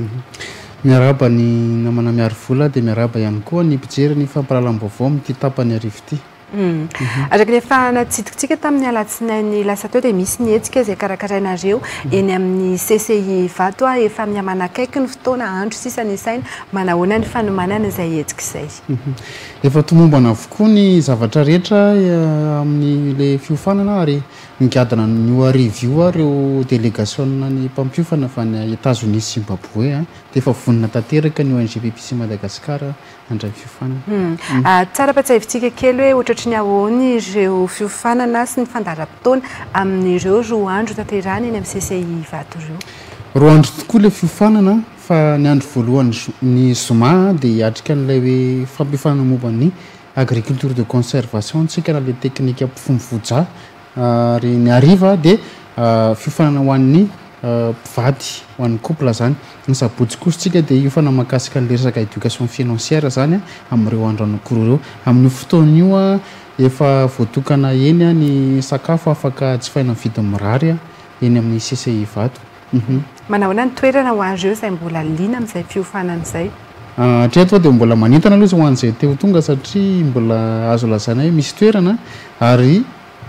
Miaraba ny namana miaro vola dia miaraba ihany koa ny mpijery ny fampahalalam-baovao amin'ity tapany arivo ity. Araka rehefa natsidikitsika tamin'ny alatsinainy lasa teo dia misy ny hetsika izay karakarainareo eny amin'ny C C I vato a efa miamanakaiky ny fotoana andro sisa ny saina manahoana ny fanomanana izay hetsika izay. Efa tomombana avokoa ny zavatra rehetra amin'ny le fiofanana ary nigadana ny arivo io reo délégationna ny mpampiofana fa ny États-Unis Zimbabwe dia efa vonona tanteraka ny O N G P P C Madagasikara handray fiofanana. Tsara patsiavintsika kely hoe ohatratry ny ahoany ireo fiofanana sy ny fandaharam-potoana amin'ireo roa andro tanterahana eny amin'ny C C I vato ireo. Roa andro tokoa le fiofanana fa ny andro voalohany ny zoma dia atrika n'ilay hoe fampiofanana momba ny agriculture de conservation tsika na le teknika mpifono voja ary ny hariva dia fiofanana ho an'ny mpivady ho an'ny couple zany ny sabotsy kosa dia hiofana mahakasika n'le resaka éducation financière zany amin'ireo andro anankiroa ireo amin'ny fotoana io a efa voatokana eny a ny sakafo afaka jifaina ny vidiny mirary eny amin'ny C C I vato. Manahoana ny toerana ho an'ireo izay mbola liana amin'izay fiofanana izay? Hatreto dia mbola manintana aloha izy ho an'izay teo tonga satria mbola azo lazaina hoe misy toerana ary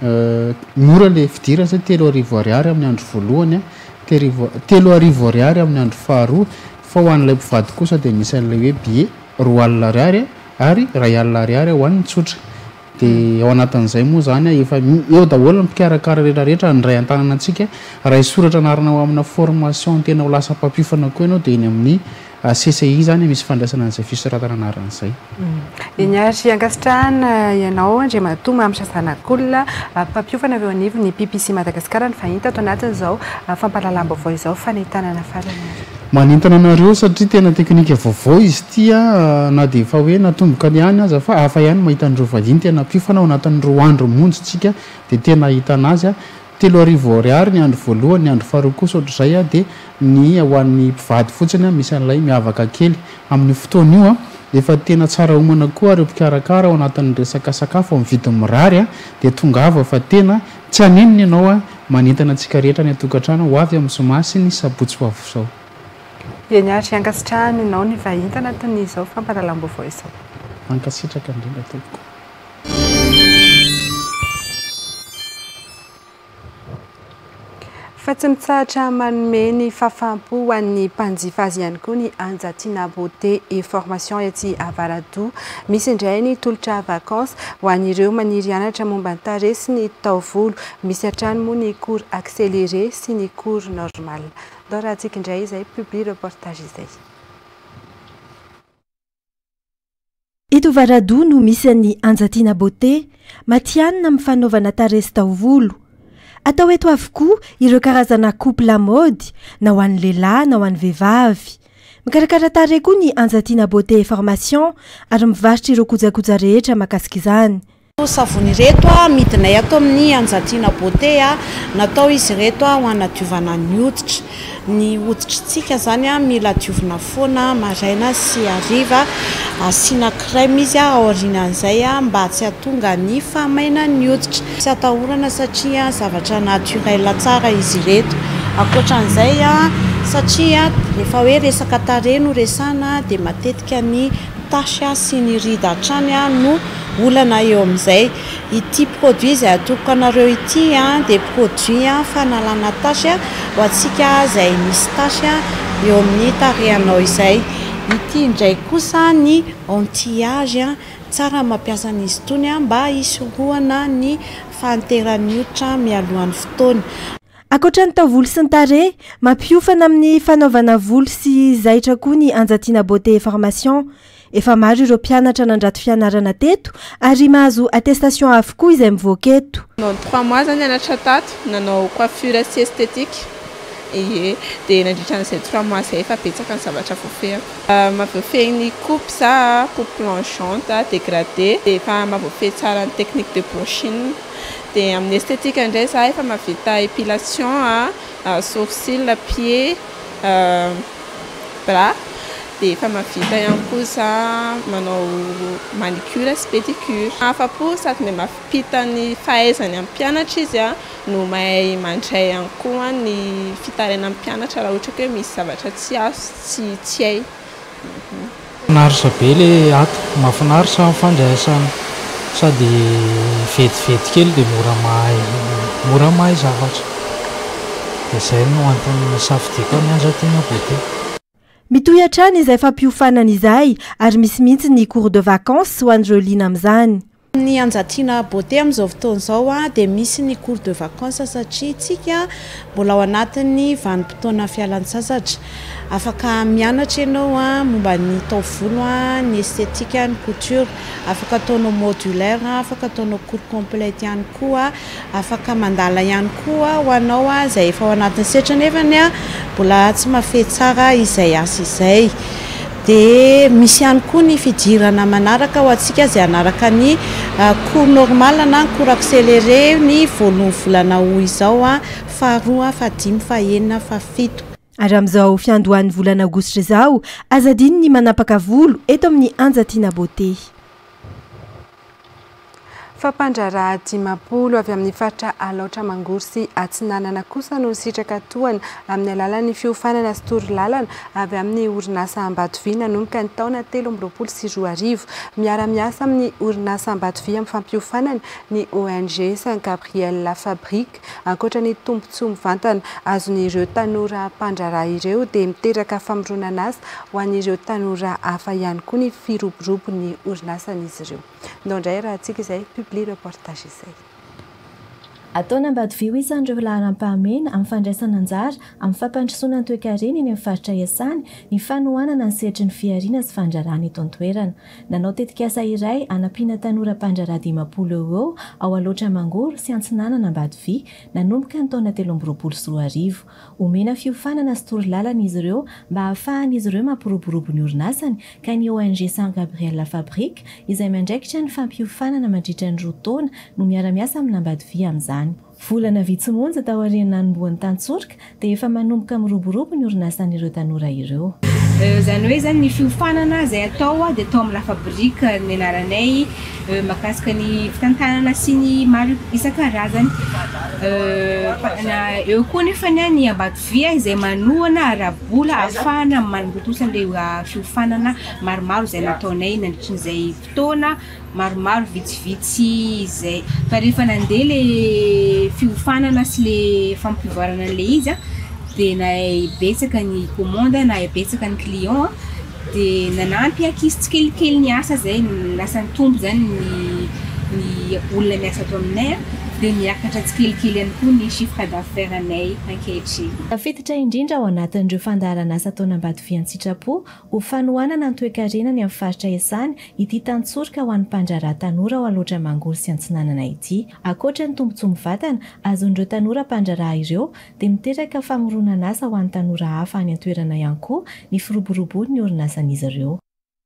mora le fidira zay telo arivo ariary amin'ny andro voalohany telo arivo ariary amin'ny andro faharoa fa ho an'ilay mpivady kosa dia misy an'ilay hoe billet roa alina ariary ary ray alina ariary ho an'ny tsotra. Dia ao anatin'izay moa zany efa eo daholo ny mpikarakara rehetrarehetra ny ray an-tanana antsika raha soratra anarana ao amina formation tena ho lasa mpampiofana koa ianao dia eny amin'ny C C I zany misy fandraisana an'izay fisoratana anaran'izay. Inyary ankasitrahana ianao Andriamatoa Mamitra Zanak'olona mpampiofana avy eo anivon'ny P P C Madagasikara ny fahita ato anatin'izao fampahalalam-baovao izao fanentanana farany. Manentana anareo satria tena teknika vaovao izy ity na dia efa hoe natomboka ny ihany aza fa hafa ihany mahita an'ireo vahiny tena mpiofana ao anatin'ny roa andro monjy dia tena ahita anazy telo arivo ariary ny andro voalohany ny andro faharoa kosa ohatr'izay dia ny ho an'ny mpivady fotsiny misy an'ilay miavaka kely amin'ny fotoana io efa tena tsara homana koa reo mpikarakara ao anatin'ny resaka sakafo amin'ny vidiny mirary a dia tonga ava fa tena tsy haneniny ianao a manentana antsika rehetra ny atokantrano ho avy amin'ny somasy ny sabotsy ho avo izao. Eny ary ankasitrahany ianao ny vahita anatin'izao fampahalalam-baovao izao. Ankasitraka indrindra tompoko. Fa tsy mitsahatra manome ny fahafaham-po ho an'ny mpanjifa azy ihany koa ny Anjatina Beauté et Formation ety Avaradou. Misy indray ny tolotra vacances ho an'ireo maniry anatra momba ny tarehy sy ny taovolo. Misy hatrany moa ny cours accéléré sy ny cours normal. Dao raha antsika indray izay publie reportage izay. Eto Varadou no misy ny Anjatina Beauté, matianina amin'ny fanaovana tarehy sy taovolo. Atao eto avokoa ireo karazana couple mode na ho an'ny lehilahy na ho an'ny vehivavy. Mikarakara tarehy koa ny Anjatina Beauté et Formation ary mivarotra ireo kojakoja rehetra mahakasika izany. Savony reto midinay ato amin'ny Anjatina Beauté natao izy reto ho anadiovana ny hoditra. Ny hoditritsika zany mila diovina foana maraina sy hariva, asiana crème izy aorianan'izay mba tsy hahatonga ny fahamainana ny hoditra. Tsy atahorana satria zavatra naturel tsara izy reto. Ankoatran'izay satria rehefa hoe resaka tarehy no resana dia matetika ny tasy sy ny rida hatrany no olana eo amin'izay. Ity produit izay atoko anareo ity dia produit fanalana tasy ho antsika izay misy tasy eo amin'ny tarehanao izay. Ity indray kosa ny anti-âge, tsara mampiasa an'izy itony mba hisorohana ny fahanteran'ny hoditra mialohan'ny fotoana. Ankoatra ny taovolo sy ny tarehy, mampiofana amin'ny fanaovana volo sy zaitra koa ny Anjatina Beauté et Formation. Efa maro ireo mpianatra nandrato fianarana teto ary mahazo attestation avokoa izay mivoaka eto. Nanao trois mois zany anatra tato, nanao coiffure sy esthétique. Ie, dia nandritran'izay trois mois izay efa betsaka ny zavatra voafehako. Mahavoafehy ny coupe za, coupe planchante, dégradé, dia efa mahavoafehy tsara ny technique de brushing. Dia amin'ny esthétique indray za efa mahavita épilation, sourcil, pied, bras. Dia efa mahavita ihany koa za manao manicure sy pédicure. Afa-po sady mba mampita ny fahaizany amin'ny mpianatra izy no mahay mandray ihany koa ny fitaraina amin'ny mpianatra raha ohatra hoe misy zavatra tsy azo tsy tsy hay. Mahafinaritra be ilay ato, mahafinaritra fandraisana sady vetivety kely dia mora mahay mora mahay zavatra. Dia izay no antony safidiako ny Anjatina Beauté. Mitohy hatrany izay fampiofanana izay ary misy mihitsy ny cours de vacances ho an'ireo liana amin'izany. Ny Anjatina Beauté amin'izao fotoana izao dia misy ny cours de vacances satria tsika mbola ao anatin'ny vanim-potoana fialan-tsasatra. Afaka mianatra ianao momba ny taovolo, ny esthétique, ny couture, afaka ataonao modulaire, afaka ataonao cours complète ihany koa, afaka mandala ihany koa ho anao izay efa ao anatin'ny setra nefany mbola tsy mahafehy tsara izay asa izay. Dia misy ihany koa ny fidirana manaraka ho antsika izay anaraka ny cours normal na cours accéléré ny voalohany volana ho izao faharoa, fahadimy, fahaenina, fahafito. Ary amin'izao fiandohan'ny volana aogositra izao, azadiny ny manapaka volo eto amin'ny Anjatina Beauté. Fampandraraha dimapolo avy amin'ny faritra Alaotra Mangoro sy Atsinanana kosa no sitraka tohana amin'ny alalan'ny fiofanana sy torolalana avy amin'ny orinasa Ambatovy nanomboka ny taona telo amby roapolo sy roa arivo. Miara-miasa amin'ny orinasa Ambatovy amin'ny fampiofanana ny O N G Saint Gabriel La Fabrique. Ankoatra ny tombontsoa mivantana azon'ireo tanora mpandraraha ireo dia miteraka famoronana asa ho an'ireo tanora hafa ihany koa ny firoborobo-ny orinasan'izy ireo. Ndao indray raha antsika izay publie reportage izay. Ataona Ambatovy ho isan'ireo laharam-pahamena amin'ny fandraisana anjara amin'ny fampandrosoana ny toe-karena eny amin'ny faritra Iasany ny fanohanana ny sehatry ny fiariana sy fandrarahana eto an-toerana. Nanao tetikasa iray anampiana tanora mpandraraha dimapolo eo eo ao Alaotra Mangoro sy Antsinanana Ambatovy nanomboka ny taona telo amby roapolo sy roa arivo. Omena fiofanana sy torolalana izy ireo mba ahafahan'izy ireo mampiroborobo ny orinasany ka ny O N G Saint Gabriel La Fabrique izay mandraikitra ny fampiofanana mandritra ny roa taona no miara-miasa amin'ny Ambatovy amin'izany. Volana Vitsomonja tao aorian'ny nanomboan'ny Tantsoroka dia efa manomboka miroborobo ny orinasan'ireo tanora ireo. zany hoe zany ny fiofanana zay atao dia atao amin'ny lafabrika ny anaranay mahakasika ny fitantanana sy ny maro isan-karazany. Eo koa nefa ny Ambatovia izay manohana arabola ahafahana manombotosa an'ilay fiofanana maromaro izay nataonay nandritran'izay fotoana maromaro vitsivitsy izay. Fa rehefa nandeha le fiofanana sy le fampivoarana an'ilay izy dia na betsaka ny commande na betsaka ny client dia nanampy ankizy tsikelikely ny asa zay lasa nitombo zany ny ny olona miasa ato aminay dia miakatra tsikelikely ihany koa ny chiffre d'affaires anay ankehitriny. Tafiditra indrindra ao anatin'ireo fandaharana asa taona Ambatoviany Sitrapo ho fanohanana ny toe-karenany amin'ny faritra Iasany ity tantsorika ho an'ny mpandraraha tanora ao aloatra Mangolo sy Antsinanana ity. Ankoatra ny tombontsomo vatana azon'ireo tanora mpandraraha ireo dia miteraka famoronana asa ho an'ny tanora hafa any an-toerana ihany koa ny firoborobony ny orinasan'izy ireo.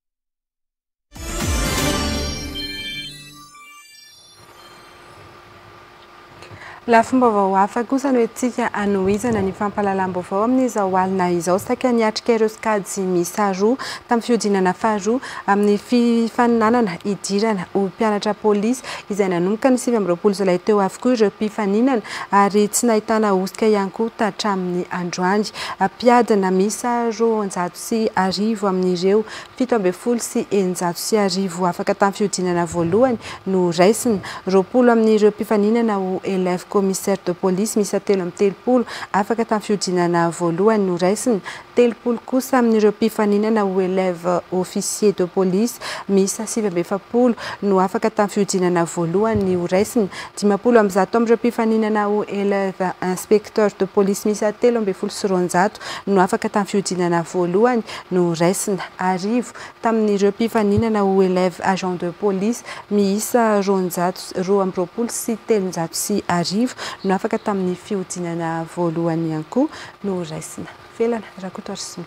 Lafim-baovao hafa kosa no etsika anohizana ny fampahalalam-baovao amin'izao alina izao saika niatrika ireo sikajy miisa roa tamin'ny fiodinana faharoa amin'ny fifaninanana idirana ho mpianatra pôlisy izay nanomboka ny sivy amby roapolo jolay teo avokoa ireo mpifaninana ary tsy nahitana osika ihany koa tatramin'ny androany. Mpiadana miisa roanjato sy arivo amin'ireo fito ambin'ny folo sy eninjato sy arivo afaka tamin'ny fiodinana voalohany no raisina. Roapolo amin'ireo mpifaninana ho élève commissaire de police miisa telo amby telopolo afaka tamin'ny fiodinana voalohany no raisina. Telopolo kosa amin'ireo mpifaninana ho élève officier de police miisa sivy amby efapolo no afaka tamin'ny fiodinana voalohany no raisina. Dimampolo amby zato amin'ireo mpifaninana ho élève inspecteur de police miisa telo amby folo sy roanjato no afaka tamin'ny fiodinana voalohany no raisina. Arivo tamin'ireo mpifaninana ho élève agent de police miisa roanjato roa amby roapolo sy telonjato sy arivo no afaka tamin'ny fiodinana voalohany ihany koa no raisina. Felana Rakotoarsy.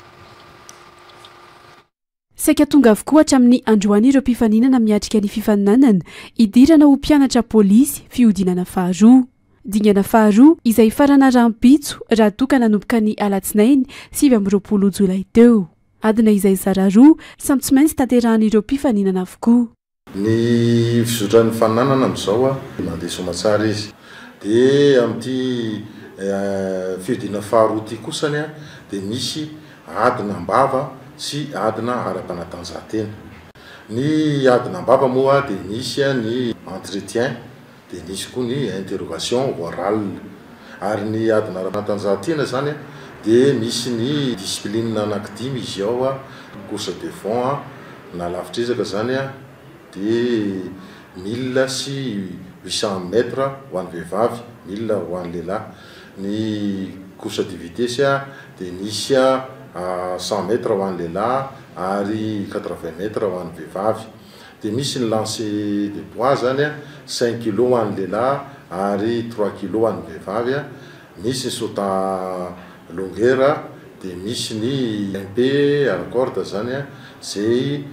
Saika tonga avokoa hatramin'ny androany ireo mpifaninana miatrika ny fifaninanana idirana ho mpianatra pôlisy fiodinana faharoa. Dingana faharoa izay farana rampitso raha toka nanomboka ny alatsinainy sivy amby roapolo jolay teo. Adina izay zara roa samy tsy maintsy tanterahan'ireo mpifaninana avokoa. Ny fizotran'ny faninanana amin'izao mandeha somatsara izy. Dia amin'ity fiodinana faharoa ity kosany dia misy adina ambava sy adina ara-panatanjahantena. Ny adina ambava moa dia misy ny entretien dia misy koa ny interrogation orale. Ary ny adina ara-panatanjahantena zany dia misy ny discipline anankidimy izy ao course de fond na lavitrezaka zany dia mille sy huit cents mètres ho an'ny vehivavy, mille ho an'ny lehilahy. Ny course de vitesse dia misy cent mètres ho an'ny lehilahy ary quatre-vingts mètres ho an'ny vehivavy. Dia misy ny lancer de poids zany cinq kilos ho an'ny lehilahy ary trois kilos ho an'ny vehivavy. Misy ny saut à longueur dia misy ny impé à la corde zany zay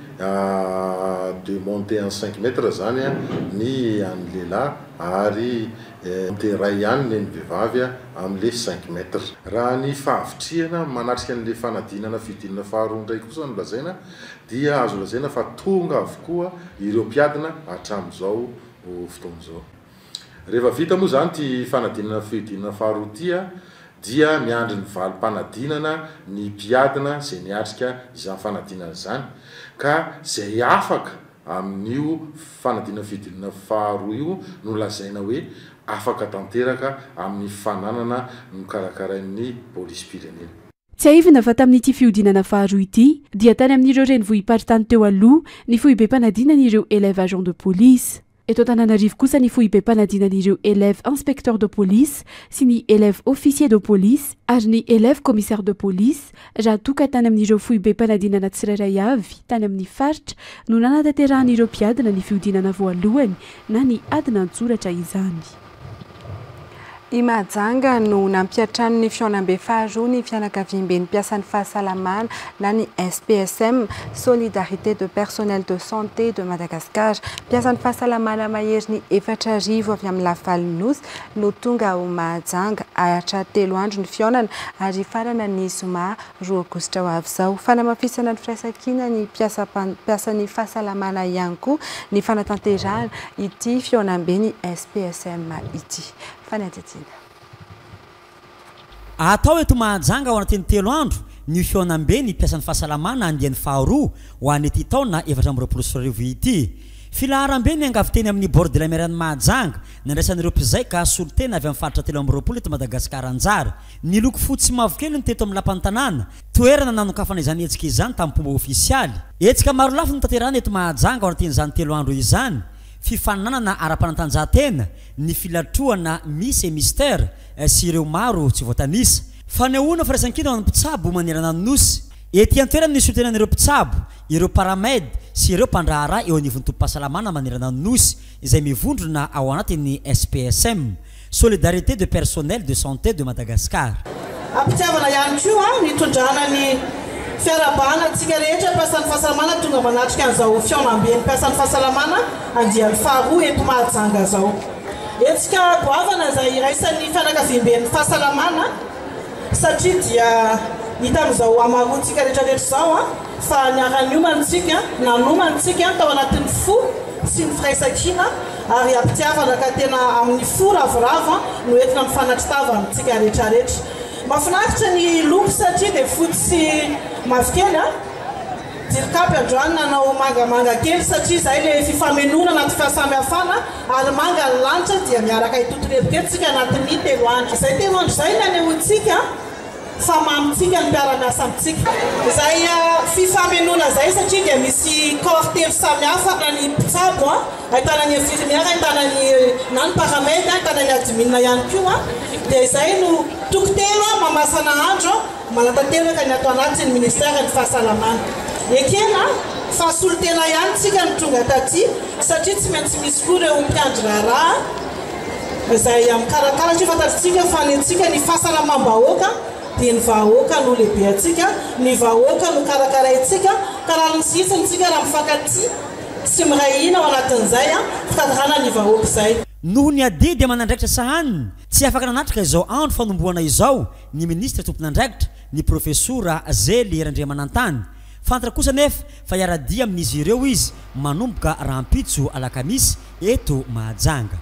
de monter en cinq mètres zany ny an'ny lehilahy ary teray ihany ny vehivavy amin'le cinq mètres. Raha ny fahavitriana manatrika an'le fanadinana fiodinana faharoa indray kosa no lazaina dia azo lazaina fa tonga avokoa ireo mpiadina hatramin'izao fotoan'izao. Rehefa vita moa zany ty fanadinana fiodinana faharoa ty dia miandry ny valim-panadinana ny mpiadina izay niatrika izany fanadinana izany ka izay afaka amin'io fanadinana fiodinana faharoa io no lazaina hoe afaka tanteraka amin'ny fananana ny karakarain'ny pôlisy-pirenena. Tsy aivina fa tamin'ity fiodinana faharoa ity dia tany amin'ireo renivohim-paritany teo aloha ny foibe mpanadinan'ireo élève agent de police. Eto Antananarivo kosa ny foibe mpanadinan'ireo élève inspecteur de police sy ny élève officier de police ary ny élève commissaire de police raha toka tany amin'ireo foibe mpanadinana tsirairay avy tany amin'ny faritra no nanatanterahan'ireo mpiadina ny fiodinana voalohany na ny adina an-tsoratra izany. I Mahajanga no nampiatrano ny fionambe faharoa ny fianakaviam-ben'ny mpiasan'ny fahasalamana na ny S P S M Solidarité de personnel de santé de Madagascar. Mpiasan'ny fahasalamana mahery ny efatra arivo avy amin'ny lavalin nosy no tonga ao Mahajanga ahatra telo andro ny fiaonana ary farana ny zoma roa aogositra ho avy izao. Fanamafisana ny firaisan-kina ny mpiasan'ny fahasalamana ihany koa ny fanatanterahana ity fiaonambe ny S P S M ity. Fanadidina. Atao eto Mahajanga ao anatin'ny telo andro ny fiaonambe ny mpiasan'ny fahasalamana andiany faharoa ho an'ity taona efatra amby roapolo sy roarivo ity. Filaharam-be ny angaviteny amin'ny bord de la mer ny Mahajanga nandraisan'ireo mpizaika solotena avy amin'ny faritra telo amby roapolo eto Madagasikara anjara. Ny loko fotsy mavokely ny teto amin'ny lapan'ny tanàna toerana nanokafana izany hetsika izany tamin'ny pomba ofisialy. Hetsika maro lafy no tanterahana eto Mahajanga ao anatin'izany telo andro izany. Fifaninanana ara-panatanjahantena ny filatroana misy e mystère sy ireo maro tsy voatanisa. Fanehoana firaisan-kina ao amin'ny mpitsabo manerana ny nosy. Ety an-toerana ny sotenan'ireo mpitsabo, ireo paramède sy ireo mpandraharaha eo anivon'ny tompo-pahasalamana manerana ny nosy izay mivondrona ao anatin'ny S P S M, Solidarité de personnel de santé de Madagascar. Ampitiavana ihany koa ny tondrana ny fiarabana antsika rehetra mpiasan'ny fahasalamana tonga manatrika an'izao fiaonambe ny mpiasan'ny fahasalamana andiany faharoa eto Mahajanga zao. Etsika goavana izay iraisan'ny fianakaviam-ben'ny fahasalamana satria dia hita amin'izao amaroantsika rehetrarehetra zao fa niara-niomantsika nanomantsika tao anatin'ny fo sy ny firaisan-kina ary ampitiavana ka tena amin'ny fo ravoravo no entina mifanatritava amintsika rehetrarehetra. Mahafinaritra ny loko satria dia fotsy mavokely a dirikapy androany nanao mangamanga kely satria izay le fifamenona anaty fahasamihafana ary manga ny lanitra dia miaraka itotoreboketsika anatin'ny telo andro. Izay telo andro izay ny anehoantsika fa mamitsika ny mpiara-miasa amintsika. Izay fifamenona izay satria dia misy corps telo samihafa na ny mpitsabo a ahitana ny infirmière ahitana ny na ny paramède ahitana ny admin ihany koa dia izay no tokotelo mamasana andro manantanteraka ny atao anatin'ny ministère ny fahasalamana. Ekena fa solotena ihany tsika ny tonga taty satria tsy maintsy misy koa ireo mpiandry raharaha izay amikarakara tsy fantatritsika fa ny antsika ny fahasalamam-bahoaka dia ny vahoaka no lehibe atsika, ny vahoaka no karakaraintsika ka raha ny sisiny raha mifankaty sy mirahina ao anatin'izay fikakarana ny vahoaka izay. Noho ny ade dia manandraikitra sahaniny tsy afaka nanatrika izao andro fanomboana izao ny ministra tompon'andraikitra ny profesora Zely Randriamanantany. Fantatra kosa nefa fa iaradia amin'izy ireo izy manomboka rahampitso alakamisy eto Mahajanga.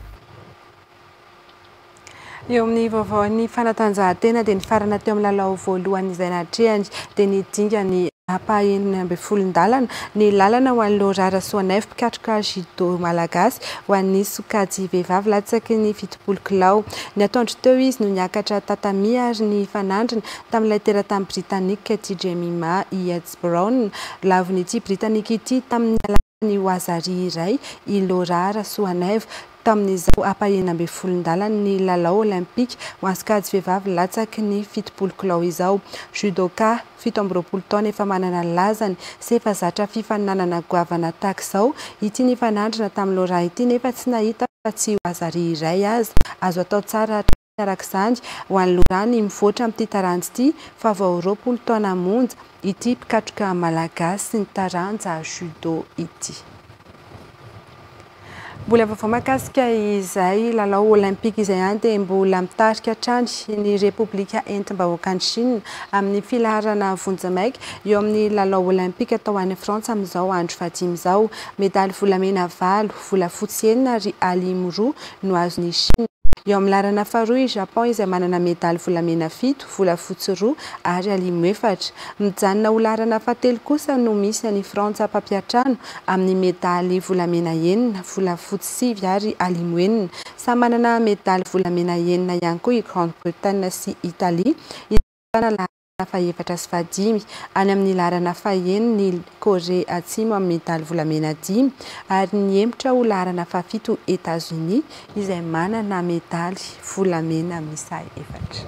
Eo amin'ny vaovaon'ny fanatanjahantena dia ny farana teo amin'ny lalao voalohany izay natrehany dia ny dinga ny apahenina amby folon-dalana ny lalana ho an'ny Laurara Soanef mpikatroka judo malagasy ho an'ny sokajy vehivavy latsaky ny fitopolo kilao. Ny ataondro teo izy no niakatra tatami ary ny fanandrina tamin'ilay teratany Britannique T J Mima Yates Brown. Lavon'ity Britannique ity tamin'ny alana ny Wazari iray i Laurara Soanef tamin'izao apahenina amby folon-dalana ny lalao olympique ho an'ny sokajy vehivavy latsaky ny fitopolo kilao izao. Judoka fito amby roapolo taona efa manana ny lazany sy efa zatra fifaninanana goavana tahaka izao ity ny fanandrina tamin'ny Laura ity nefa tsy nahita fa tsy Wazari iray azy. Azo atao tsara arak'izany ho an'ny Laura ny mivoatra amin'ity taranja ity fa vao roapolo taona monja ity mpikatroka malagasy sy ny taranja judo ity. Mbola vaovao mahakasika izay lalao olympique izay ihany dia mbola mitarika hatrany ny Repoblika Entim-bahoakan'i Chine amin'ny filaharana vonjamaika eo amin'ny lalao olympique atao any Frantsa amin'izao andro fahadimy izao. Medaly volamena valo, volafotsy enina ary alimy roa no azon'i Chine. Eo amin'ny larana faharoa i Japon izay manana medaly volamena fito, volafotsy roa ary alimy efatra. Mijanona ho larana fahatelo kosa no misy any Frantsa mpampiatrano amin'ny medaly volamena enina, volafotsy sivy ary alimy enina. Samy manana medaly volamena enina ihany koa i Grande-Bretagne sy Italie. Larana fahaefatra sy fahadimy. Any amin'ny larana fahaenina ny Korea Atsimo amin'ny medaly volamena dimy ary ny emotra ho larana fahafito États-Unis izay manana medaly volamena miisa efatra.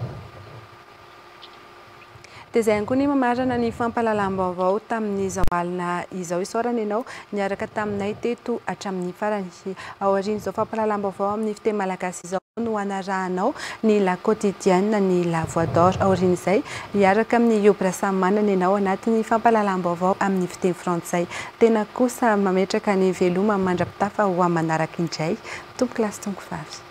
Dia izay koa ny mamarana ny fampahalalam-baovao tamin'izao alina izao isaorana ianao niaraka taminay teto hatramin'ny farany aorian'izao fampahalalam-baovao amin'ny fiteny malagasy izao no anarahanao ny La Quotidienne ny La Voix d'Or aorian'izay miaraka amin'ny Yobra Samanana ianao anatin'ny fampahalalam-baovao amin'ny fiteny frantsay. Tena kosa mametraka ny veloma mandrapitafa ho amin'ny manaraka indray. Tompo klasy tongo vavy.